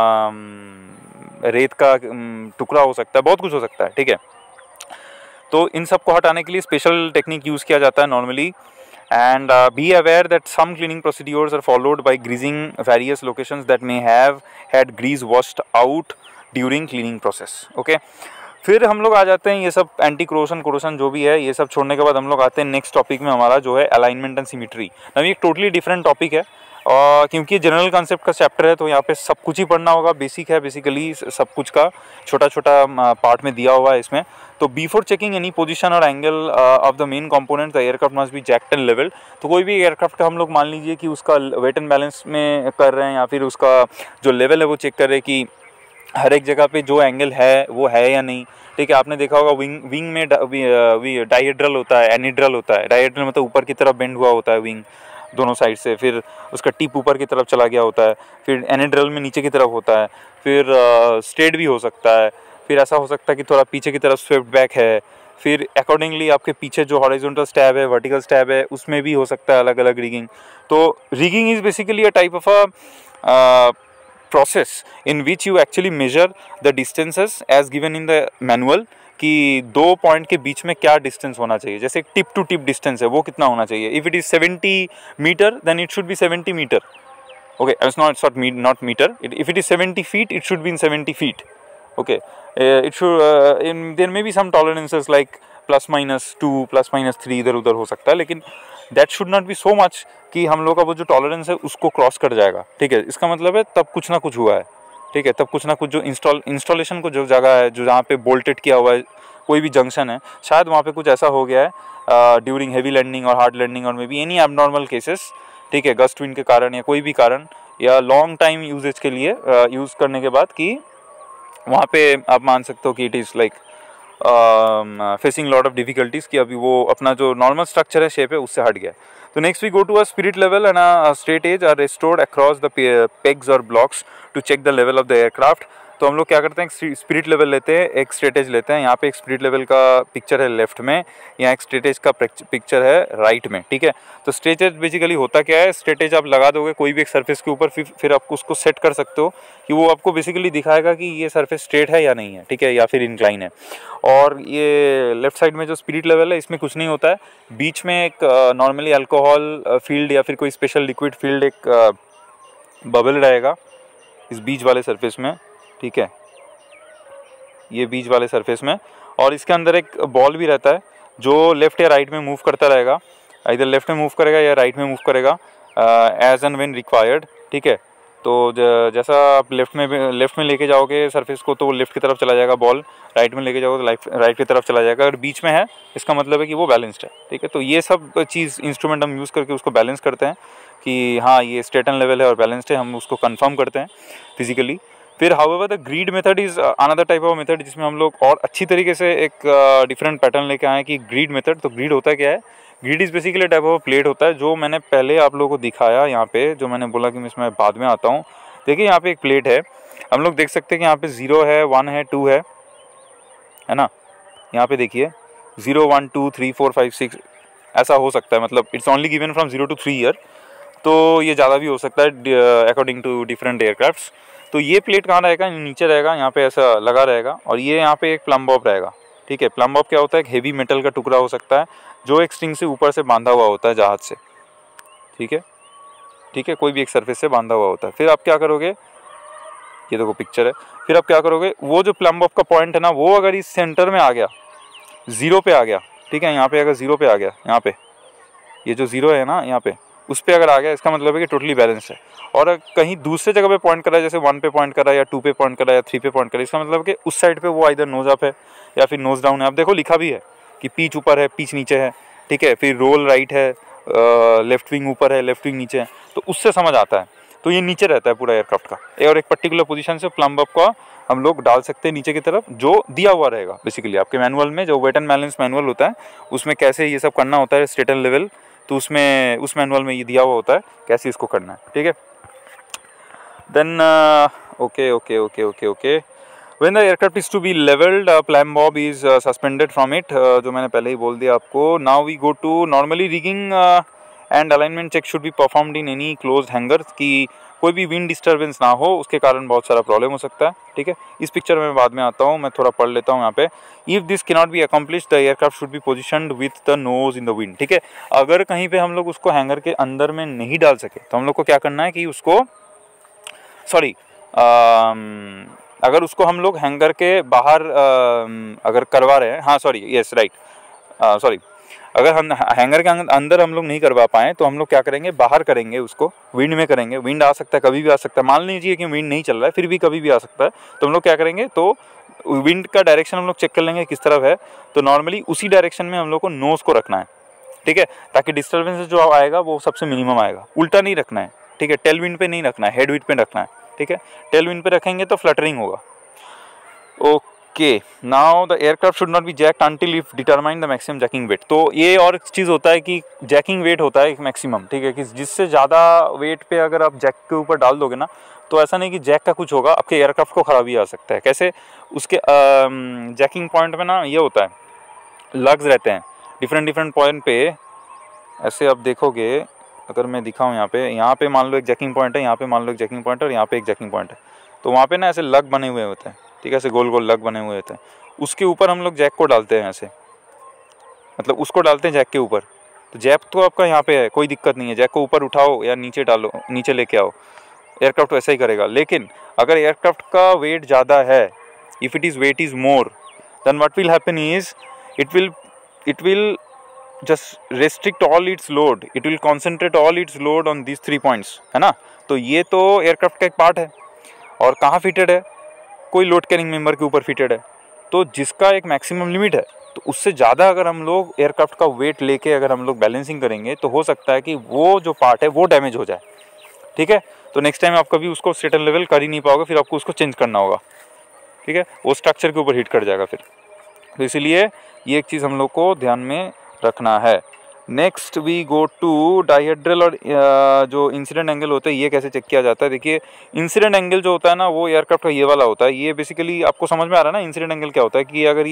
S1: रेत का टुकड़ा हो सकता है, बहुत कुछ हो सकता है। ठीक है, तो इन सब को हटाने के लिए स्पेशल टेक्निक यूज़ किया जाता है normally. And be aware that some cleaning procedures are followed by greasing various locations that may have had grease washed out during cleaning process. Okay, फिर हम लोग आ जाते हैं, ये सब एंटी कोरोशन जो भी है ये सब छोड़ने के बाद हम लोग आते हैं नेक्स्ट टॉपिक में हमारा, जो है अलाइनमेंट एंड सिमेट्री। अभी एक टोटली डिफरेंट टॉपिक है, क्योंकि जनरल कॉन्सेप्ट का चैप्टर है, तो यहाँ पे सब कुछ ही पढ़ना होगा। बेसिक है, बेसिकली सब कुछ का छोटा छोटा पार्ट में दिया हुआ है इसमें। तो बिफोर चेकिंग एनी पोजीशन और angle of the main component, the aircraft must be jacked and level. तो कोई भी एयरक्राफ्ट का हम लोग मान लीजिए कि उसका वेट एंड बैलेंस में कर रहे हैं, या फिर उसका जो लेवल है वो चेक कर रहे हैं कि हर एक जगह पे जो एंगल है वो है या नहीं। ठीक है, आपने देखा होगा विंग में डाइहेड्रल होता है, एनिड्रल होता है। डाइहेड्रल मतलब ऊपर की तरफ बेंड हुआ होता है विंग दोनों साइड से, फिर उसका टिप ऊपर की तरफ चला गया होता है। फिर एनिड्रल में नीचे की तरफ होता है। फिर स्ट्रेट भी हो सकता है। फिर ऐसा हो सकता है कि थोड़ा पीछे की तरफ स्वेप्ट बैक है। फिर अकॉर्डिंगली आपके पीछे जो हॉरिजॉन्टल स्टैब है, वर्टिकल स्टैब है, उसमें भी हो सकता है अलग अलग रिगिंग। तो rigging is basically a type of a process in which you actually measure the distances as given in the manual, कि दो पॉइंट के बीच में क्या डिस्टेंस होना चाहिए। जैसे टिप टू टिप डिस्टेंस है वो कितना होना चाहिए। If it is 70 metre then it should be 70 metre. Okay, it's not metre. If it is 70 feet it should be in 70 feet. Okay, it should there may be some tolerances like +-2 +-3 इधर उधर हो सकता है, लेकिन that should not be so much कि हम लोग का वो जो टॉलरेंस है उसको क्रॉस कर जाएगा, ठीक है। इसका मतलब है तब कुछ ना कुछ हुआ है, ठीक है, तब कुछ ना कुछ जो इंस्टॉलेशन को जो जगह है, जो जहाँ पे बोल्टेड किया हुआ है कोई भी जंक्शन है, शायद वहाँ पे कुछ ऐसा हो गया है ड्यूरिंग हैवी लैंडिंग और हार्ड लैंडिंग, और may be any abnormal cases, ठीक है, गस्ट विंड के कारण या कोई भी कारण, या लॉन्ग टाइम यूजेज के लिए यूज़ करने के बाद कि वहाँ पे आप मान सकते हो कि it is like facing lot of difficulties, कि अभी वो अपना जो नॉर्मल स्ट्रक्चर है, शेप है, उससे हट गया। तो next we go to a spirit level and straight edge are restored across the pegs और blocks to check the level of the aircraft. तो हम लोग क्या करते हैं, स्पिरिट लेवल लेते हैं, एक स्ट्रेट एज लेते हैं। यहाँ पे एक स्पिरिट लेवल का पिक्चर है लेफ्ट में, यहाँ एक स्ट्रेट एज का पिक्चर है राइट में, ठीक है। तो स्ट्रेट एज बेसिकली होता क्या है, स्ट्रेट एज आप लगा दोगे कोई भी एक सरफेस के ऊपर, फिर आप उसको सेट कर सकते हो कि वो आपको बेसिकली दिखाएगा कि ये सरफेस स्ट्रेट है या नहीं है, ठीक है, या फिर इंक्लाइन है। और ये लेफ्ट साइड में जो स्पिरिट लेवल है, इसमें कुछ नहीं होता है, बीच में एक नॉर्मली अल्कोहल फील्ड या फिर कोई स्पेशल लिक्विड फील्ड, एक बबल रहेगा इस बीच वाले सरफेस में, ठीक है, ये बीच वाले सरफेस में। और इसके अंदर एक बॉल भी रहता है जो लेफ्ट या राइट में मूव करता रहेगा, इधर लेफ्ट में मूव करेगा या राइट में मूव करेगा एज एंड व्हेन रिक्वायर्ड, ठीक है। तो जैसा आप लेफ्ट में लेके जाओगे सरफेस को तो वो लेफ्ट की तरफ चला जाएगा बॉल, राइट में लेके जाओगे तो राइट की तरफ चला जाएगा। अगर बीच में है इसका मतलब है कि वो बैलेंस्ड है, ठीक है। तो ये सब चीज़ इंस्ट्रूमेंट हम यूज़ करके उसको बैलेंस करते हैं कि हाँ ये स्ट्रेटन लेवल है और बैलेंस्ड है, हम उसको कंफर्म करते हैं फिजिकली। फिर however the grid method is another type of method, जिसमें हम लोग और अच्छी तरीके से एक डिफरेंट पैटर्न लेके आए कि ग्रीड मेथड। तो ग्रीड होता क्या है, grid is basically type of plate होता है, जो मैंने पहले आप लोगों को दिखाया यहाँ पे, जो मैंने बोला कि मैं इसमें बाद में आता हूँ। देखिए यहाँ पे एक प्लेट है, हम लोग देख सकते हैं कि यहाँ पे 0 है, 1 है, 2 है ना। यहाँ पे देखिए 0 1 2 3 4 5 6 ऐसा हो सकता है, मतलब it's only given from 0 to 3 year, तो ये ज़्यादा भी हो सकता है अकॉर्डिंग टू डिफरेंट एयरक्राफ्ट्स। तो ये प्लेट कहाँ रहेगा, नीचे रहेगा, यहाँ पे ऐसा लगा रहेगा, और ये यहाँ पे एक प्लम बॉब रहेगा, ठीक है। प्लम बॉब क्या होता है, एक हेवी मेटल का टुकड़ा हो सकता है जो एक स्ट्रिंग से ऊपर से बांधा हुआ होता है जहाज से, ठीक है, ठीक है, कोई भी एक सरफेस से बांधा हुआ होता है। फिर आप क्या करोगे, ये देखो पिक्चर है, फिर आप क्या करोगे, वो जो प्लम बॉब का पॉइंट है ना, वो अगर इस सेंटर में आ गया, 0 पे आ गया, ठीक है, यहाँ पे अगर 0 पे आ गया, यहाँ पे ये जो 0 है ना यहाँ पे, उस पर अगर आ गया, इसका मतलब है कि टोटली बैलेंस है। और कहीं दूसरे जगह पे पॉइंट कर रहा है, जैसे 1 पे पॉइंट कर रहा है या 2 पे पॉइंट कर रहा है या 3 पे पॉइंट कर रहा है, इसका मतलब कि उस साइड पे वो इधर नोज अप है या फिर नोज डाउन है। आप देखो लिखा भी है कि पिच ऊपर है, पिच नीचे है, ठीक है, फिर रोल राइट है, लेफ्ट विंग ऊपर है, लेफ्ट विंग नीचे है, तो उससे समझ आता है। तो ये नीचे रहता है पूरा एयरक्राफ्ट का, और एक पर्टिकुलर पोजीशन से प्लम बॉब का हम लोग डाल सकते हैं नीचे की तरफ, जो दिया हुआ रहेगा बेसिकली आपके मैनुअल में, जो वेट एंड बैलेंस मैनुअल होता है उसमें कैसे ये सब करना होता है स्ट्रेटन लेवल, तो उसमें उस मैनुअल में ये दिया हुआ होता है कैसे इसको करना है, ठीक है। Then okay okay okay okay okay when the aircraft is to be levelled, plumb bob is suspended from it, जो मैंने पहले ही बोल दिया आपको। Now we go to normally rigging and alignment check should be performed in any closed hangar, कि कोई भी विंड डिस्टर्बेंस ना हो, उसके कारण बहुत सारा प्रॉब्लम हो सकता है, ठीक है। इस पिक्चर में बाद में आता हूँ, मैं थोड़ा पढ़ लेता हूँ यहाँ पे। If this can not be accomplish the aircraft should be positioned with the nose in the wind, ठीक है। अगर कहीं पे हम लोग उसको हैंगर के अंदर में नहीं डाल सके तो हम लोग को क्या करना है कि उसको अगर उसको हम लोग हैंगर के बाहर अगर करवा रहे हैं, हाँ सॉरी यस राइट सॉरी, अगर हम हैंगर के अंदर हम लोग नहीं करवा पाएँ तो हम लोग क्या करेंगे, बाहर करेंगे, उसको विंड में करेंगे। विंड आ सकता है, कभी भी आ सकता है, मान लीजिए कि विंड नहीं चल रहा है फिर भी कभी भी आ सकता है, तो हम लोग क्या करेंगे, तो विंड का डायरेक्शन हम लोग चेक कर लेंगे किस तरफ है, तो नॉर्मली उसी डायरेक्शन में हम लोग को नोज को रखना है, ठीक है, ताकि डिस्टर्बेंस जो आएगा वो सबसे मिनिमम आएगा। उल्टा नहीं रखना है, ठीक है, टेल विंड पे नहीं रखना है, हेड विंड पे रखना है, ठीक है। टेल विंड पे रखेंगे तो फ्लटरिंग होगा। Okay, now the aircraft should not be jacked until if determine the maximum jacking weight. तो ये और चीज़ होता है कि जैकिंग वेट होता है एक मैक्सिमम, ठीक है, कि जिससे ज़्यादा वेट पे अगर आप जैक के ऊपर डाल दोगे ना, तो ऐसा नहीं कि जैक का कुछ होगा, आपके एयरक्राफ्ट को खराबी आ सकता है। कैसे, उसके जैकिंग पॉइंट में ना ये होता है, लग्स रहते हैं डिफरेंट पॉइंट पे, ऐसे आप देखोगे, अगर मैं दिखाऊँ यहाँ पे मान लो एक जैकिंग पॉइंट है, यहाँ पे मान लो एक जैकिंग पॉइंट है और यहाँ पे एक जैकिंग पॉइंट है, तो वहाँ पे ना ऐसे लग बने हुए होते हैं, ठीक है, ऐसे गोल गोल लग बने हुए होते हैं, उसके ऊपर हम लोग जैक को डालते हैं ऐसे, मतलब उसको डालते हैं जैक के ऊपर। तो जैक तो आपका यहाँ पे है, कोई दिक्कत नहीं है, जैक को ऊपर उठाओ या नीचे डालो, नीचे लेके आओ, एयरक्राफ्ट वैसा ही करेगा। लेकिन अगर एयरक्राफ्ट का वेट ज़्यादा है, if it is weight is more, then what will happen is it will it will just restrict all its load, it will concentrate all its load on these 3 points, है ना। तो ये तो aircraft का एक part है, और कहाँ फिटेड है, कोई लोड कैरिंग मेंबर के ऊपर फिटेड है, तो जिसका एक मैक्सिमम लिमिट है। तो उससे ज़्यादा अगर हम लोग एयरक्राफ्ट का वेट लेके अगर हम लोग बैलेंसिंग करेंगे तो हो सकता है कि वो जो पार्ट है वो डैमेज हो जाए, ठीक है। तो नेक्स्ट टाइम आप कभी उसको सेटल लेवल कर ही नहीं पाओगे, फिर आपको उसको चेंज करना होगा, ठीक है, वो स्ट्रक्चर के ऊपर हिट कर जाएगा फिर। तो इसीलिए ये एक चीज़ हम लोग को ध्यान में रखना है। Next we go to dihedral और जो इंसिडेंट एंगल होता है ये कैसे चेक किया जाता है। देखिए इंसिडेंट एंगल जो होता है ना वो एयरक्राफ्ट का ये वाला होता है। ये बेसिकली आपको समझ में आ रहा है ना इंसिडेंट एंगल क्या होता है, कि अगर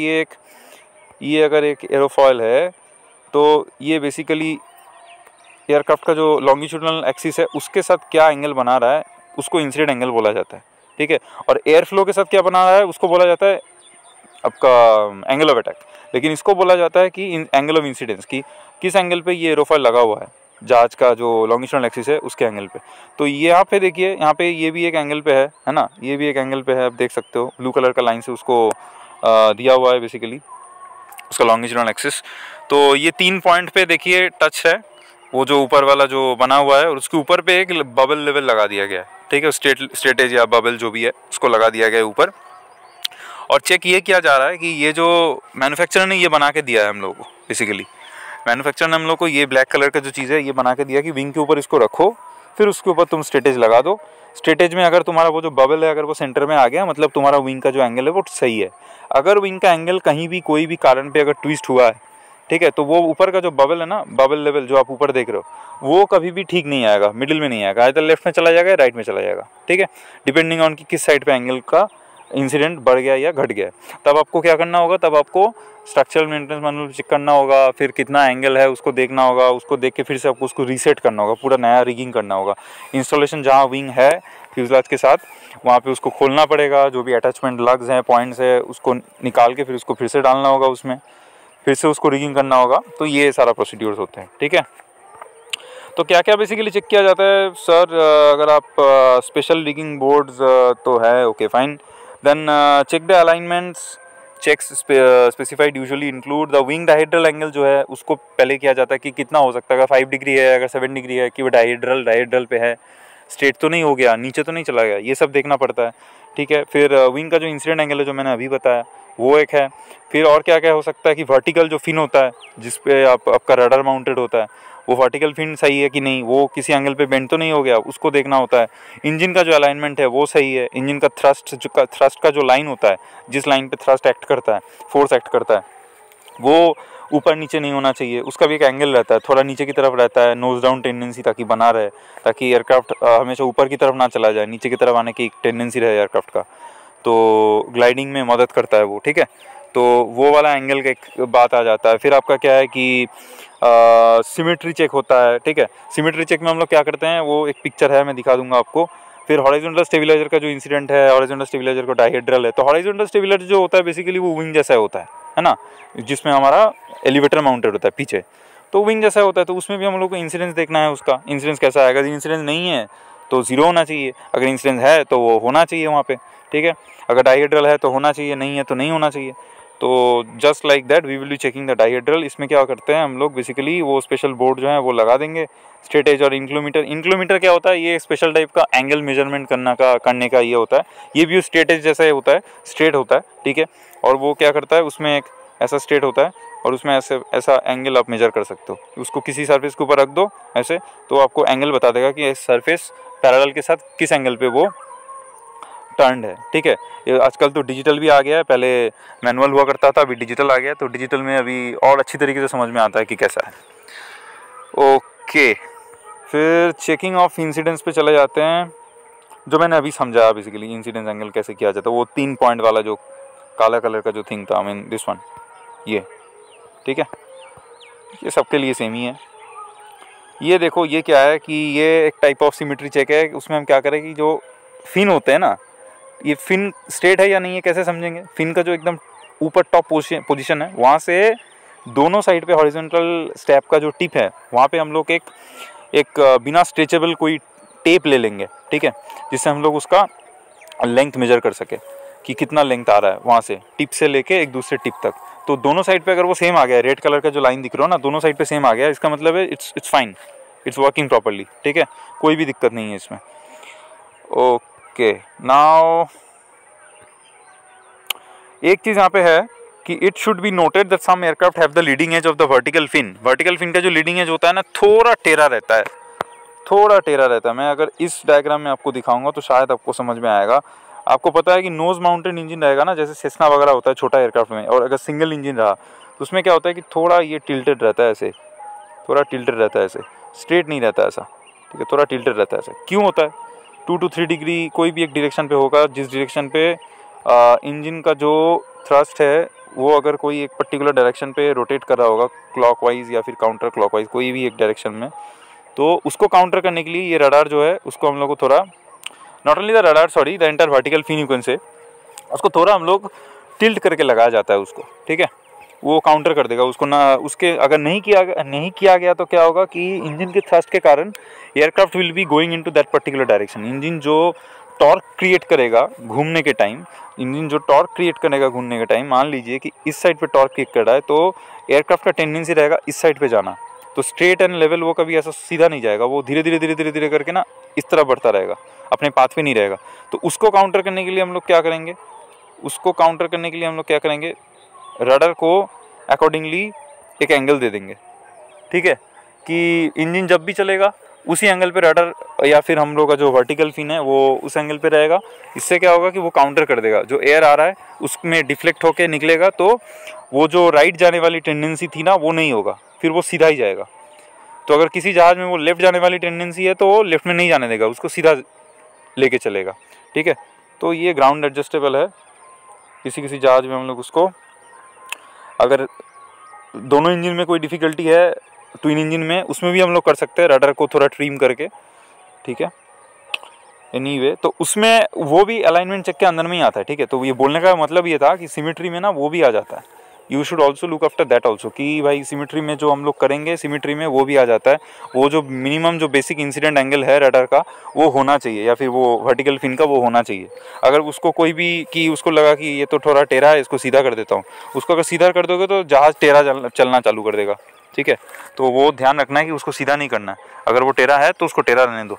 S1: ये अगर एक एरोफॉयल है तो ये बेसिकली एयरक्राफ्ट का जो लॉन्गिट्यूडनल एक्सिस है उसके साथ क्या एंगल बना रहा है उसको इंसिडेंट एंगल बोला जाता है, ठीक है। और एयर फ्लो के साथ क्या बना रहा है उसको बोला जाता है आपका एंगल ऑफ अटैक। लेकिन इसको बोला जाता है कि एंगल ऑफ इंसिडेंस, की किस एंगल पे ये एरोफॉयल लगा हुआ है, जहाज का जो लॉन्गिट्यूडनल एक्सिस है उसके एंगल पे। तो ये यहाँ पे देखिए, यहाँ पे ये भी एक एंगल पे है ना, ये भी एक एंगल पे है, आप देख सकते हो ब्लू कलर का लाइन से उसको दिया हुआ है बेसिकली उसका लॉन्गिट्यूडनल एक्सिस। तो ये 3 पॉइंट पे देखिए टच है, वो जो ऊपर वाला जो बना हुआ है, और उसके ऊपर पे एक बबल लेवल लगा दिया गया है, ठीक है, स्टेटेज या बबल जो भी है उसको लगा दिया गया है ऊपर। और चेक ये किया जा रहा है कि ये जो मैन्युफैक्चरर ने ये बना के दिया है हम लोग को, बेसिकली मैन्युफैक्चरर ने हम लोग को ये ब्लैक कलर का जो चीज़ है ये बना के दिया कि विंग के ऊपर इसको रखो, फिर उसके ऊपर तुम स्टेटेज लगा दो। स्टेटेज में अगर तुम्हारा वो जो बबल है अगर वो सेंटर में आ गया, मतलब तुम्हारा विंग का जो एंगल है वो सही है। अगर विंग का एंगल कहीं भी कोई भी कारण पे अगर ट्विस्ट हुआ है, ठीक है, तो वो ऊपर का जो बबल है ना, बबल लेवल जो आप ऊपर देख रहे हो वो कभी भी ठीक नहीं आएगा, मिडिल में नहीं आएगा, इधर लेफ्ट में चला जाएगा, राइट में चला जाएगा, ठीक है, डिपेंडिंग ऑन कि किस साइड पे एंगल का इंसिडेंट बढ़ गया या घट गया। तब आपको क्या करना होगा, तब आपको स्ट्रक्चरल मेंटेनेंस मैनुअल चेक करना होगा, फिर कितना एंगल है उसको देखना होगा, उसको देख के फिर से आपको उसको रीसेट करना होगा, पूरा नया रिगिंग करना होगा। इंस्टॉलेशन जहाँ विंग है फ्यूजलाज के साथ वहाँ पे उसको खोलना पड़ेगा, जो भी अटैचमेंट लग्स हैं, पॉइंट्स है, उसको निकाल के फिर उसको फिर से डालना होगा, उसमें फिर से उसको रिगिंग करना होगा। तो ये सारा प्रोसीड्यूर्स होते हैं, ठीक है। तो क्या क्या बेसिकली चेक किया जाता है सर, अगर आप स्पेशल रिगिंग बोर्ड्स तो है, okay fine, then check the alignments, checks specified usually include the wing dihedral angle जो है उसको पहले किया जाता है कि कितना हो सकता है, अगर 5 डिग्री है, अगर 7 डिग्री है, कि वो डायहेड्रल पे है, स्ट्रेट तो नहीं हो गया, नीचे तो नहीं चला गया, ये सब देखना पड़ता है, ठीक है। फिर विंग का जो इंसिडेंट एंगल है जो मैंने अभी बताया वो एक है। फिर और क्या क्या हो सकता है कि वर्टिकल जो फिन होता है जिस पे आपका रडर माउंटेड होता है, वो वर्टिकल फिन सही है कि नहीं, वो किसी एंगल पे बेंड तो नहीं हो गया, उसको देखना होता है। इंजन का जो अलाइनमेंट है वो सही है, इंजन का थ्रस्ट का जो लाइन होता है, जिस लाइन पे थ्रस्ट एक्ट करता है, फोर्स एक्ट करता है, वो ऊपर नीचे नहीं होना चाहिए, उसका भी एक एंगल रहता है, थोड़ा नीचे की तरफ रहता है, नोज डाउन टेंडेंसी ताकि बना रहे, ताकि एयरक्राफ्ट हमेशा ऊपर की तरफ ना चला जाए, नीचे की तरफ आने की एक टेंडेंसी रहे एयरक्राफ्ट का, तो ग्लाइडिंग में मदद करता है वो, ठीक है। तो वो वाला एंगल का एक बात आ जाता है। फिर आपका क्या है कि सिमेट्री चेक होता है, ठीक है। सिमेट्री चेक में हम लोग क्या करते हैं, वो एक पिक्चर है मैं दिखा दूंगा आपको। फिर हॉरिजॉन्टल स्टेबिलाइजर का जो इंसिडेंट है, हॉरिजॉन्टल स्टेबिलाइजर को डायहेड्रल है, तो हॉरिजॉन्टल स्टेबिलाइजर जो होता है बेसिकली वो विंग जैसा होता है ना, जिसमें हमारा एलिवेटर माउंटेड होता है पीछे, तो विंग जैसा होता है। तो उसमें भी हम लोग को इंसिडेंस देखना है, उसका इंसिडेंस कैसा आएगा। अगर इंसिडेंस नहीं है तो 0 होना चाहिए, अगर इंसिडेंस है तो वो होना चाहिए वहाँ पे, ठीक है। अगर डायहेड्रल है तो होना चाहिए, नहीं है तो नहीं होना चाहिए। तो just like that we will be checking the dihedral. इसमें क्या करते हैं हम लोग बेसिकली, वो स्पेशल बोर्ड जो है वो लगा देंगे, स्ट्रेटेज और इंक्लोमीटर। इंक्लोमीटर क्या होता है, ये स्पेशल टाइप का एंगल मेजरमेंट करने का ये होता है। ये भी स्ट्रेटेज जैसा होता है, स्ट्रेट होता है, ठीक है। और वो क्या करता है, उसमें एक ऐसा स्ट्रेट होता है और उसमें ऐसा एंगल आप मेजर कर सकते हो। उसको किसी सरफेस के ऊपर रख दो ऐसे, तो आपको एंगल बता देगा कि इस सरफेस पैरेलल के साथ किस एंगल पे वो टर्न्ड है, ठीक है। ये आजकल तो डिजिटल भी आ गया है, पहले मैनुअल हुआ करता था, अभी डिजिटल आ गया, तो डिजिटल में अभी और अच्छी तरीके से समझ में आता है कि कैसा है। ओके, फिर चेकिंग ऑफ इंसिडेंस पे चले जाते हैं, जो मैंने अभी समझाया बेसिकली इंसिडेंस एंगल कैसे किया जाता है। वो 3 पॉइंट वाला जो काला कलर का जो थिंग था, आई मीन दिस वन, ये, ठीक है, ये सबके लिए सेम ही है। ये देखो, ये क्या है कि ये एक टाइप ऑफ सिमेट्री चेक है। उसमें हम क्या करें कि जो फिन होते हैं ना, ये फिन स्ट्रेट है या नहीं है कैसे समझेंगे। फिन का जो एकदम ऊपर टॉप पोजीशन है, वहाँ से दोनों साइड पे हॉरिजॉन्टल स्टेप का जो टिप है, वहाँ पे हम लोग एक बिना स्ट्रेचेबल कोई टेप ले लेंगे, ठीक है, जिससे हम लोग उसका लेंथ मेजर कर सके कि कितना लेंथ आ रहा है वहाँ से टिप से लेके एक दूसरे टिप तक। तो दोनों साइड पे अगर वो सेम आ गया, रेड कलर का जो लाइन दिख रहा हो ना, दोनों साइड पे सेम आ गया, इसका मतलब है it's fine, it's working properly, ठीक है, कोई भी दिक्कत नहीं है इसमें। ओके, नाउ एक चीज़ यहाँ पे है कि it should be noted that some aircraft have the leading edge of the vertical fin. Vertical fin का जो लीडिंग एज होता है ना, थोड़ा टेढ़ा रहता है, थोड़ा टेढ़ा रहता है। मैं अगर इस डायग्राम में आपको दिखाऊंगा तो शायद आपको समझ में आएगा। आपको पता है कि नोज माउंटेड इंजन रहेगा ना, जैसे सेस्ना वगैरह होता है छोटा एयरक्राफ्ट में, और अगर सिंगल इंजन रहा तो उसमें क्या होता है कि थोड़ा ये टिल्टेड रहता है, ऐसे थोड़ा टिल्टेड रहता है, ऐसे स्ट्रेट नहीं रहता ऐसा, ठीक है, थोड़ा टिल्टेड रहता है ऐसा। क्यों होता है? 2 to 3 डिग्री कोई भी एक डायरेक्शन पे होगा, जिस डायरेक्शन पे इंजन का जो थ्रस्ट है वो अगर कोई एक पर्टिकुलर डायरेक्शन पे रोटेट कर रहा होगा, क्लॉकवाइज या फिर काउंटर क्लॉकवाइज, कोई भी एक डायरेक्शन में, तो उसको काउंटर करने के लिए ये रडार जो है उसको हम लोग को थोड़ा, not only the rudder, sorry the entire vertical fin you can say, उसको थोड़ा हम लोग टिल्ट करके लगाया जाता है उसको, ठीक है, वो काउंटर कर देगा उसको ना। उसके अगर नहीं किया गया तो क्या होगा कि इंजन के थ्रस्ट के कारण aircraft will be going into that particular direction. Engine जो टॉर्क क्रिएट करेगा घूमने के टाइम, घूमने के टाइम, मान लीजिए कि इस साइड पे टॉर्क क्रिएट कर रहा है तो एयरक्राफ्ट का टेंडेंसी रहेगा इस साइड पे जाना, तो स्ट्रेट एंड लेवल वो कभी ऐसा सीधा नहीं जाएगा, वो धीरे धीरे करके ना इस तरह बढ़ता रहेगा, अपने पाथ पे नहीं रहेगा। तो उसको काउंटर करने के लिए हम लोग क्या करेंगे, रडर को अकॉर्डिंगली एक एंगल दे देंगे, ठीक है, कि इंजन जब भी चलेगा उसी एंगल पे रडर या फिर हम लोग का जो वर्टिकल फिन है वो उस एंगल पे रहेगा। इससे क्या होगा कि वो काउंटर कर देगा, जो एयर आ रहा है उसमें डिफ्लेक्ट होके निकलेगा, तो वो जो राइट जाने वाली टेंडेंसी थी ना वो नहीं होगा, फिर वो सीधा ही जाएगा। तो अगर किसी जहाज़ में वो लेफ्ट जाने वाली टेंडेंसी है तो वो लेफ्ट में नहीं जाने देगा, उसको सीधा लेके चलेगा, ठीक है। तो ये ग्राउंड एडजस्टेबल है, किसी जहाज़ में हम लोग उसको, अगर दोनों इंजन में कोई डिफ़िकल्टी है ट्विन इंजन में, उसमें भी हम लोग कर सकते हैं रडर को थोड़ा ट्रिम करके, ठीक है। एनीवे, तो उसमें वो भी अलाइनमेंट चेक के अंदर में ही आता है, ठीक है। तो ये बोलने का मतलब ये था कि सिमेट्री में ना वो भी आ जाता है, you should also look after that also, कि भाई सिमेट्री में जो हम लोग करेंगे सिमेट्री में वो भी आ जाता है। वो जो मिनिमम जो बेसिक इंसिडेंट एंगल है रडर का वो होना चाहिए, या फिर वो वर्टिकल फिन का वो होना चाहिए। अगर उसको कोई भी कि उसको लगा कि ये तो थोड़ा टेढ़ा है, इसको सीधा कर देता हूँ, उसको अगर सीधा कर दोगे तो जहाज़ टेढ़ा चलना चालू कर देगा, ठीक है। तो वो ध्यान रखना है कि उसको सीधा नहीं करना है, अगर वो टेढ़ा है तो उसको टेढ़ा रहने दो।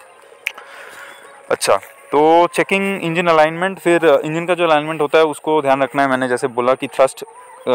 S1: अच्छा, तो चेकिंग इंजन अलाइनमेंट, फिर इंजन का जो अलाइनमेंट होता है उसको ध्यान रखना है। मैंने जैसे बोला कि थ्रस्ट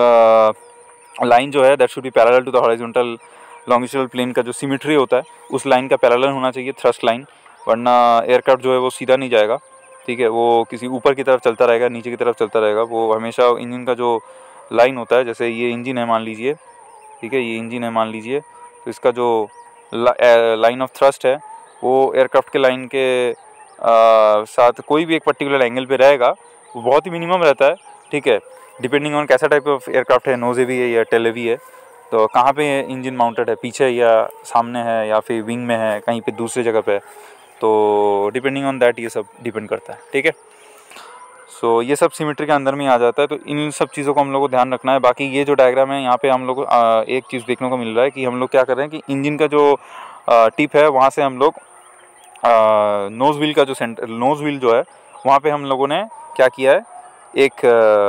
S1: लाइन जो है that should be parallel to the horizontal longitudinal plane का जो सिमेट्री होता है उस लाइन का पैरेलल होना चाहिए थ्रस्ट लाइन, वरना एयरक्राफ्ट जो है वो सीधा नहीं जाएगा, ठीक है। वो किसी ऊपर की तरफ चलता रहेगा, नीचे की तरफ चलता रहेगा। वो हमेशा इंजन का जो लाइन होता है, जैसे ये इंजन है मान लीजिए, ठीक है, ये इंजन है मान लीजिए, तो इसका जो लाइन ऑफ थ्रस्ट है वो एयरक्राफ्ट के लाइन के साथ कोई भी एक पर्टिकुलर एंगल पे रहेगा, वो बहुत ही मिनिमम रहता है, ठीक है, डिपेंडिंग ऑन कैसा टाइप ऑफ एयरक्राफ्ट है, नोज भी है या टेलेवी है, तो कहाँ पे इंजन माउंटेड है, पीछे या सामने है या फिर विंग में है, कहीं पे दूसरी जगह पे है, तो डिपेंडिंग ऑन दैट ये सब डिपेंड करता है, ठीक है। सो ये सब सिमेट्री के अंदर में आ जाता है, तो इन सब चीज़ों को हम लोग को ध्यान रखना है। बाकी ये जो डायग्राम है यहाँ पे हम लोग एक चीज़ देखने को मिल रहा है कि हम लोग क्या कर रहे हैं कि इंजन का जो टिप है वहाँ से हम लोग नोज़ व्हील का जो नोज़ व्हील जो है वहाँ पे हम लोगों ने क्या किया है, एक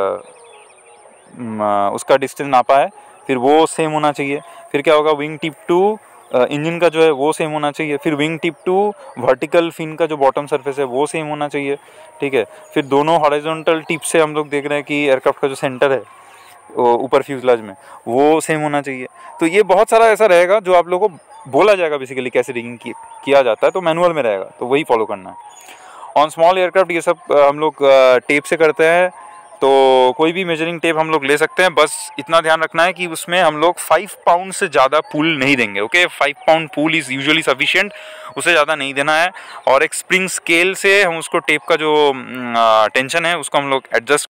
S1: उसका डिस्टेंस नापा है, फिर वो सेम होना चाहिए। फिर क्या होगा, विंग टिप टू इंजन का जो है वो सेम होना चाहिए, फिर wing tip to vertical fin का जो बॉटम सरफेस है वो सेम होना चाहिए, ठीक है। फिर दोनों हॉरिजॉन्टल टिप से हम लोग देख रहे हैं कि एयरक्राफ्ट का जो सेंटर है ऊपर फ्यूजलाज में वो सेम होना चाहिए। तो ये बहुत सारा ऐसा रहेगा जो आप लोगों को बोला जाएगा बेसिकली कैसे रिगिंग किया जाता है, तो मैनुअल में रहेगा, तो वही फॉलो करना है। ऑन स्मॉल एयरक्राफ्ट ये सब हम लोग टेप से करते हैं, तो कोई भी मेजरिंग टेप हम लोग ले सकते हैं। बस इतना ध्यान रखना है कि उसमें हम लोग 5 पाउंड से ज़्यादा पुल नहीं देंगे, okay. 5 pound pull is usually sufficient, उससे ज़्यादा नहीं देना है। और एक स्प्रिंग स्केल से हम उसको टेप का जो टेंशन है उसको हम लोग एडजस्ट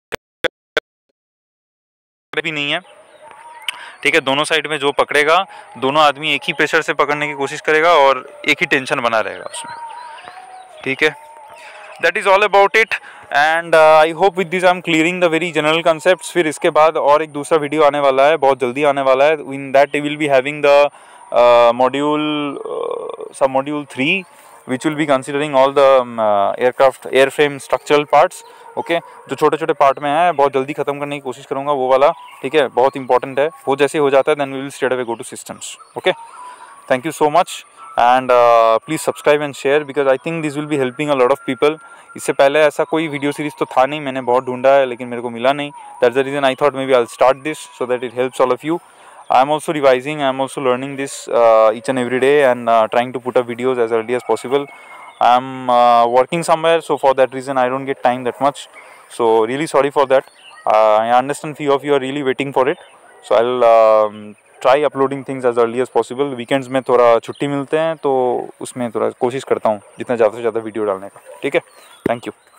S1: भी नहीं है, ठीक है। दोनों साइड में जो पकड़ेगा, दोनों आदमी एक ही प्रेशर से पकड़ने की कोशिश करेगा और एक ही टेंशन बना रहेगा उसमें, ठीक है। That is all about it, and I hope with this I am clearing the very general concepts. फिर इसके बाद और एक दूसरा वीडियो आने वाला है, बहुत जल्दी आने वाला है। In that we will be having the module sub module 3 which will be considering all the aircraft airframe structural parts. Okay, जो छोटे छोटे पार्ट में है बहुत जल्दी ख़त्म करने की कोशिश करूँगा वो वाला, ठीक है, बहुत इंपॉर्टेंट है वो। जैसे हो जाता है then we will straight away go to systems. Okay, thank you so much and please subscribe and share because I think this will be helping a lot of people. इससे पहले ऐसा कोई वीडियो सीरीज़ तो था नहीं, मैंने बहुत ढूंढा है लेकिन मेरे को मिला नहीं। That's the reason I thought maybe I will start this so that it helps all of you. I am also revising, I am also learning this each and every day and trying to put up videos as early as possible. I am working somewhere, so for that reason I don't get time that much. So really sorry for that. I understand few of you are really waiting for it. So I'll try uploading things as early as possible. Weekends में थोड़ा छुट्टी मिलते हैं तो उसमें थोड़ा कोशिश करता हूँ जितना ज़्यादा से ज़्यादा वीडियो डालने का। ठीक है, थैंक यू।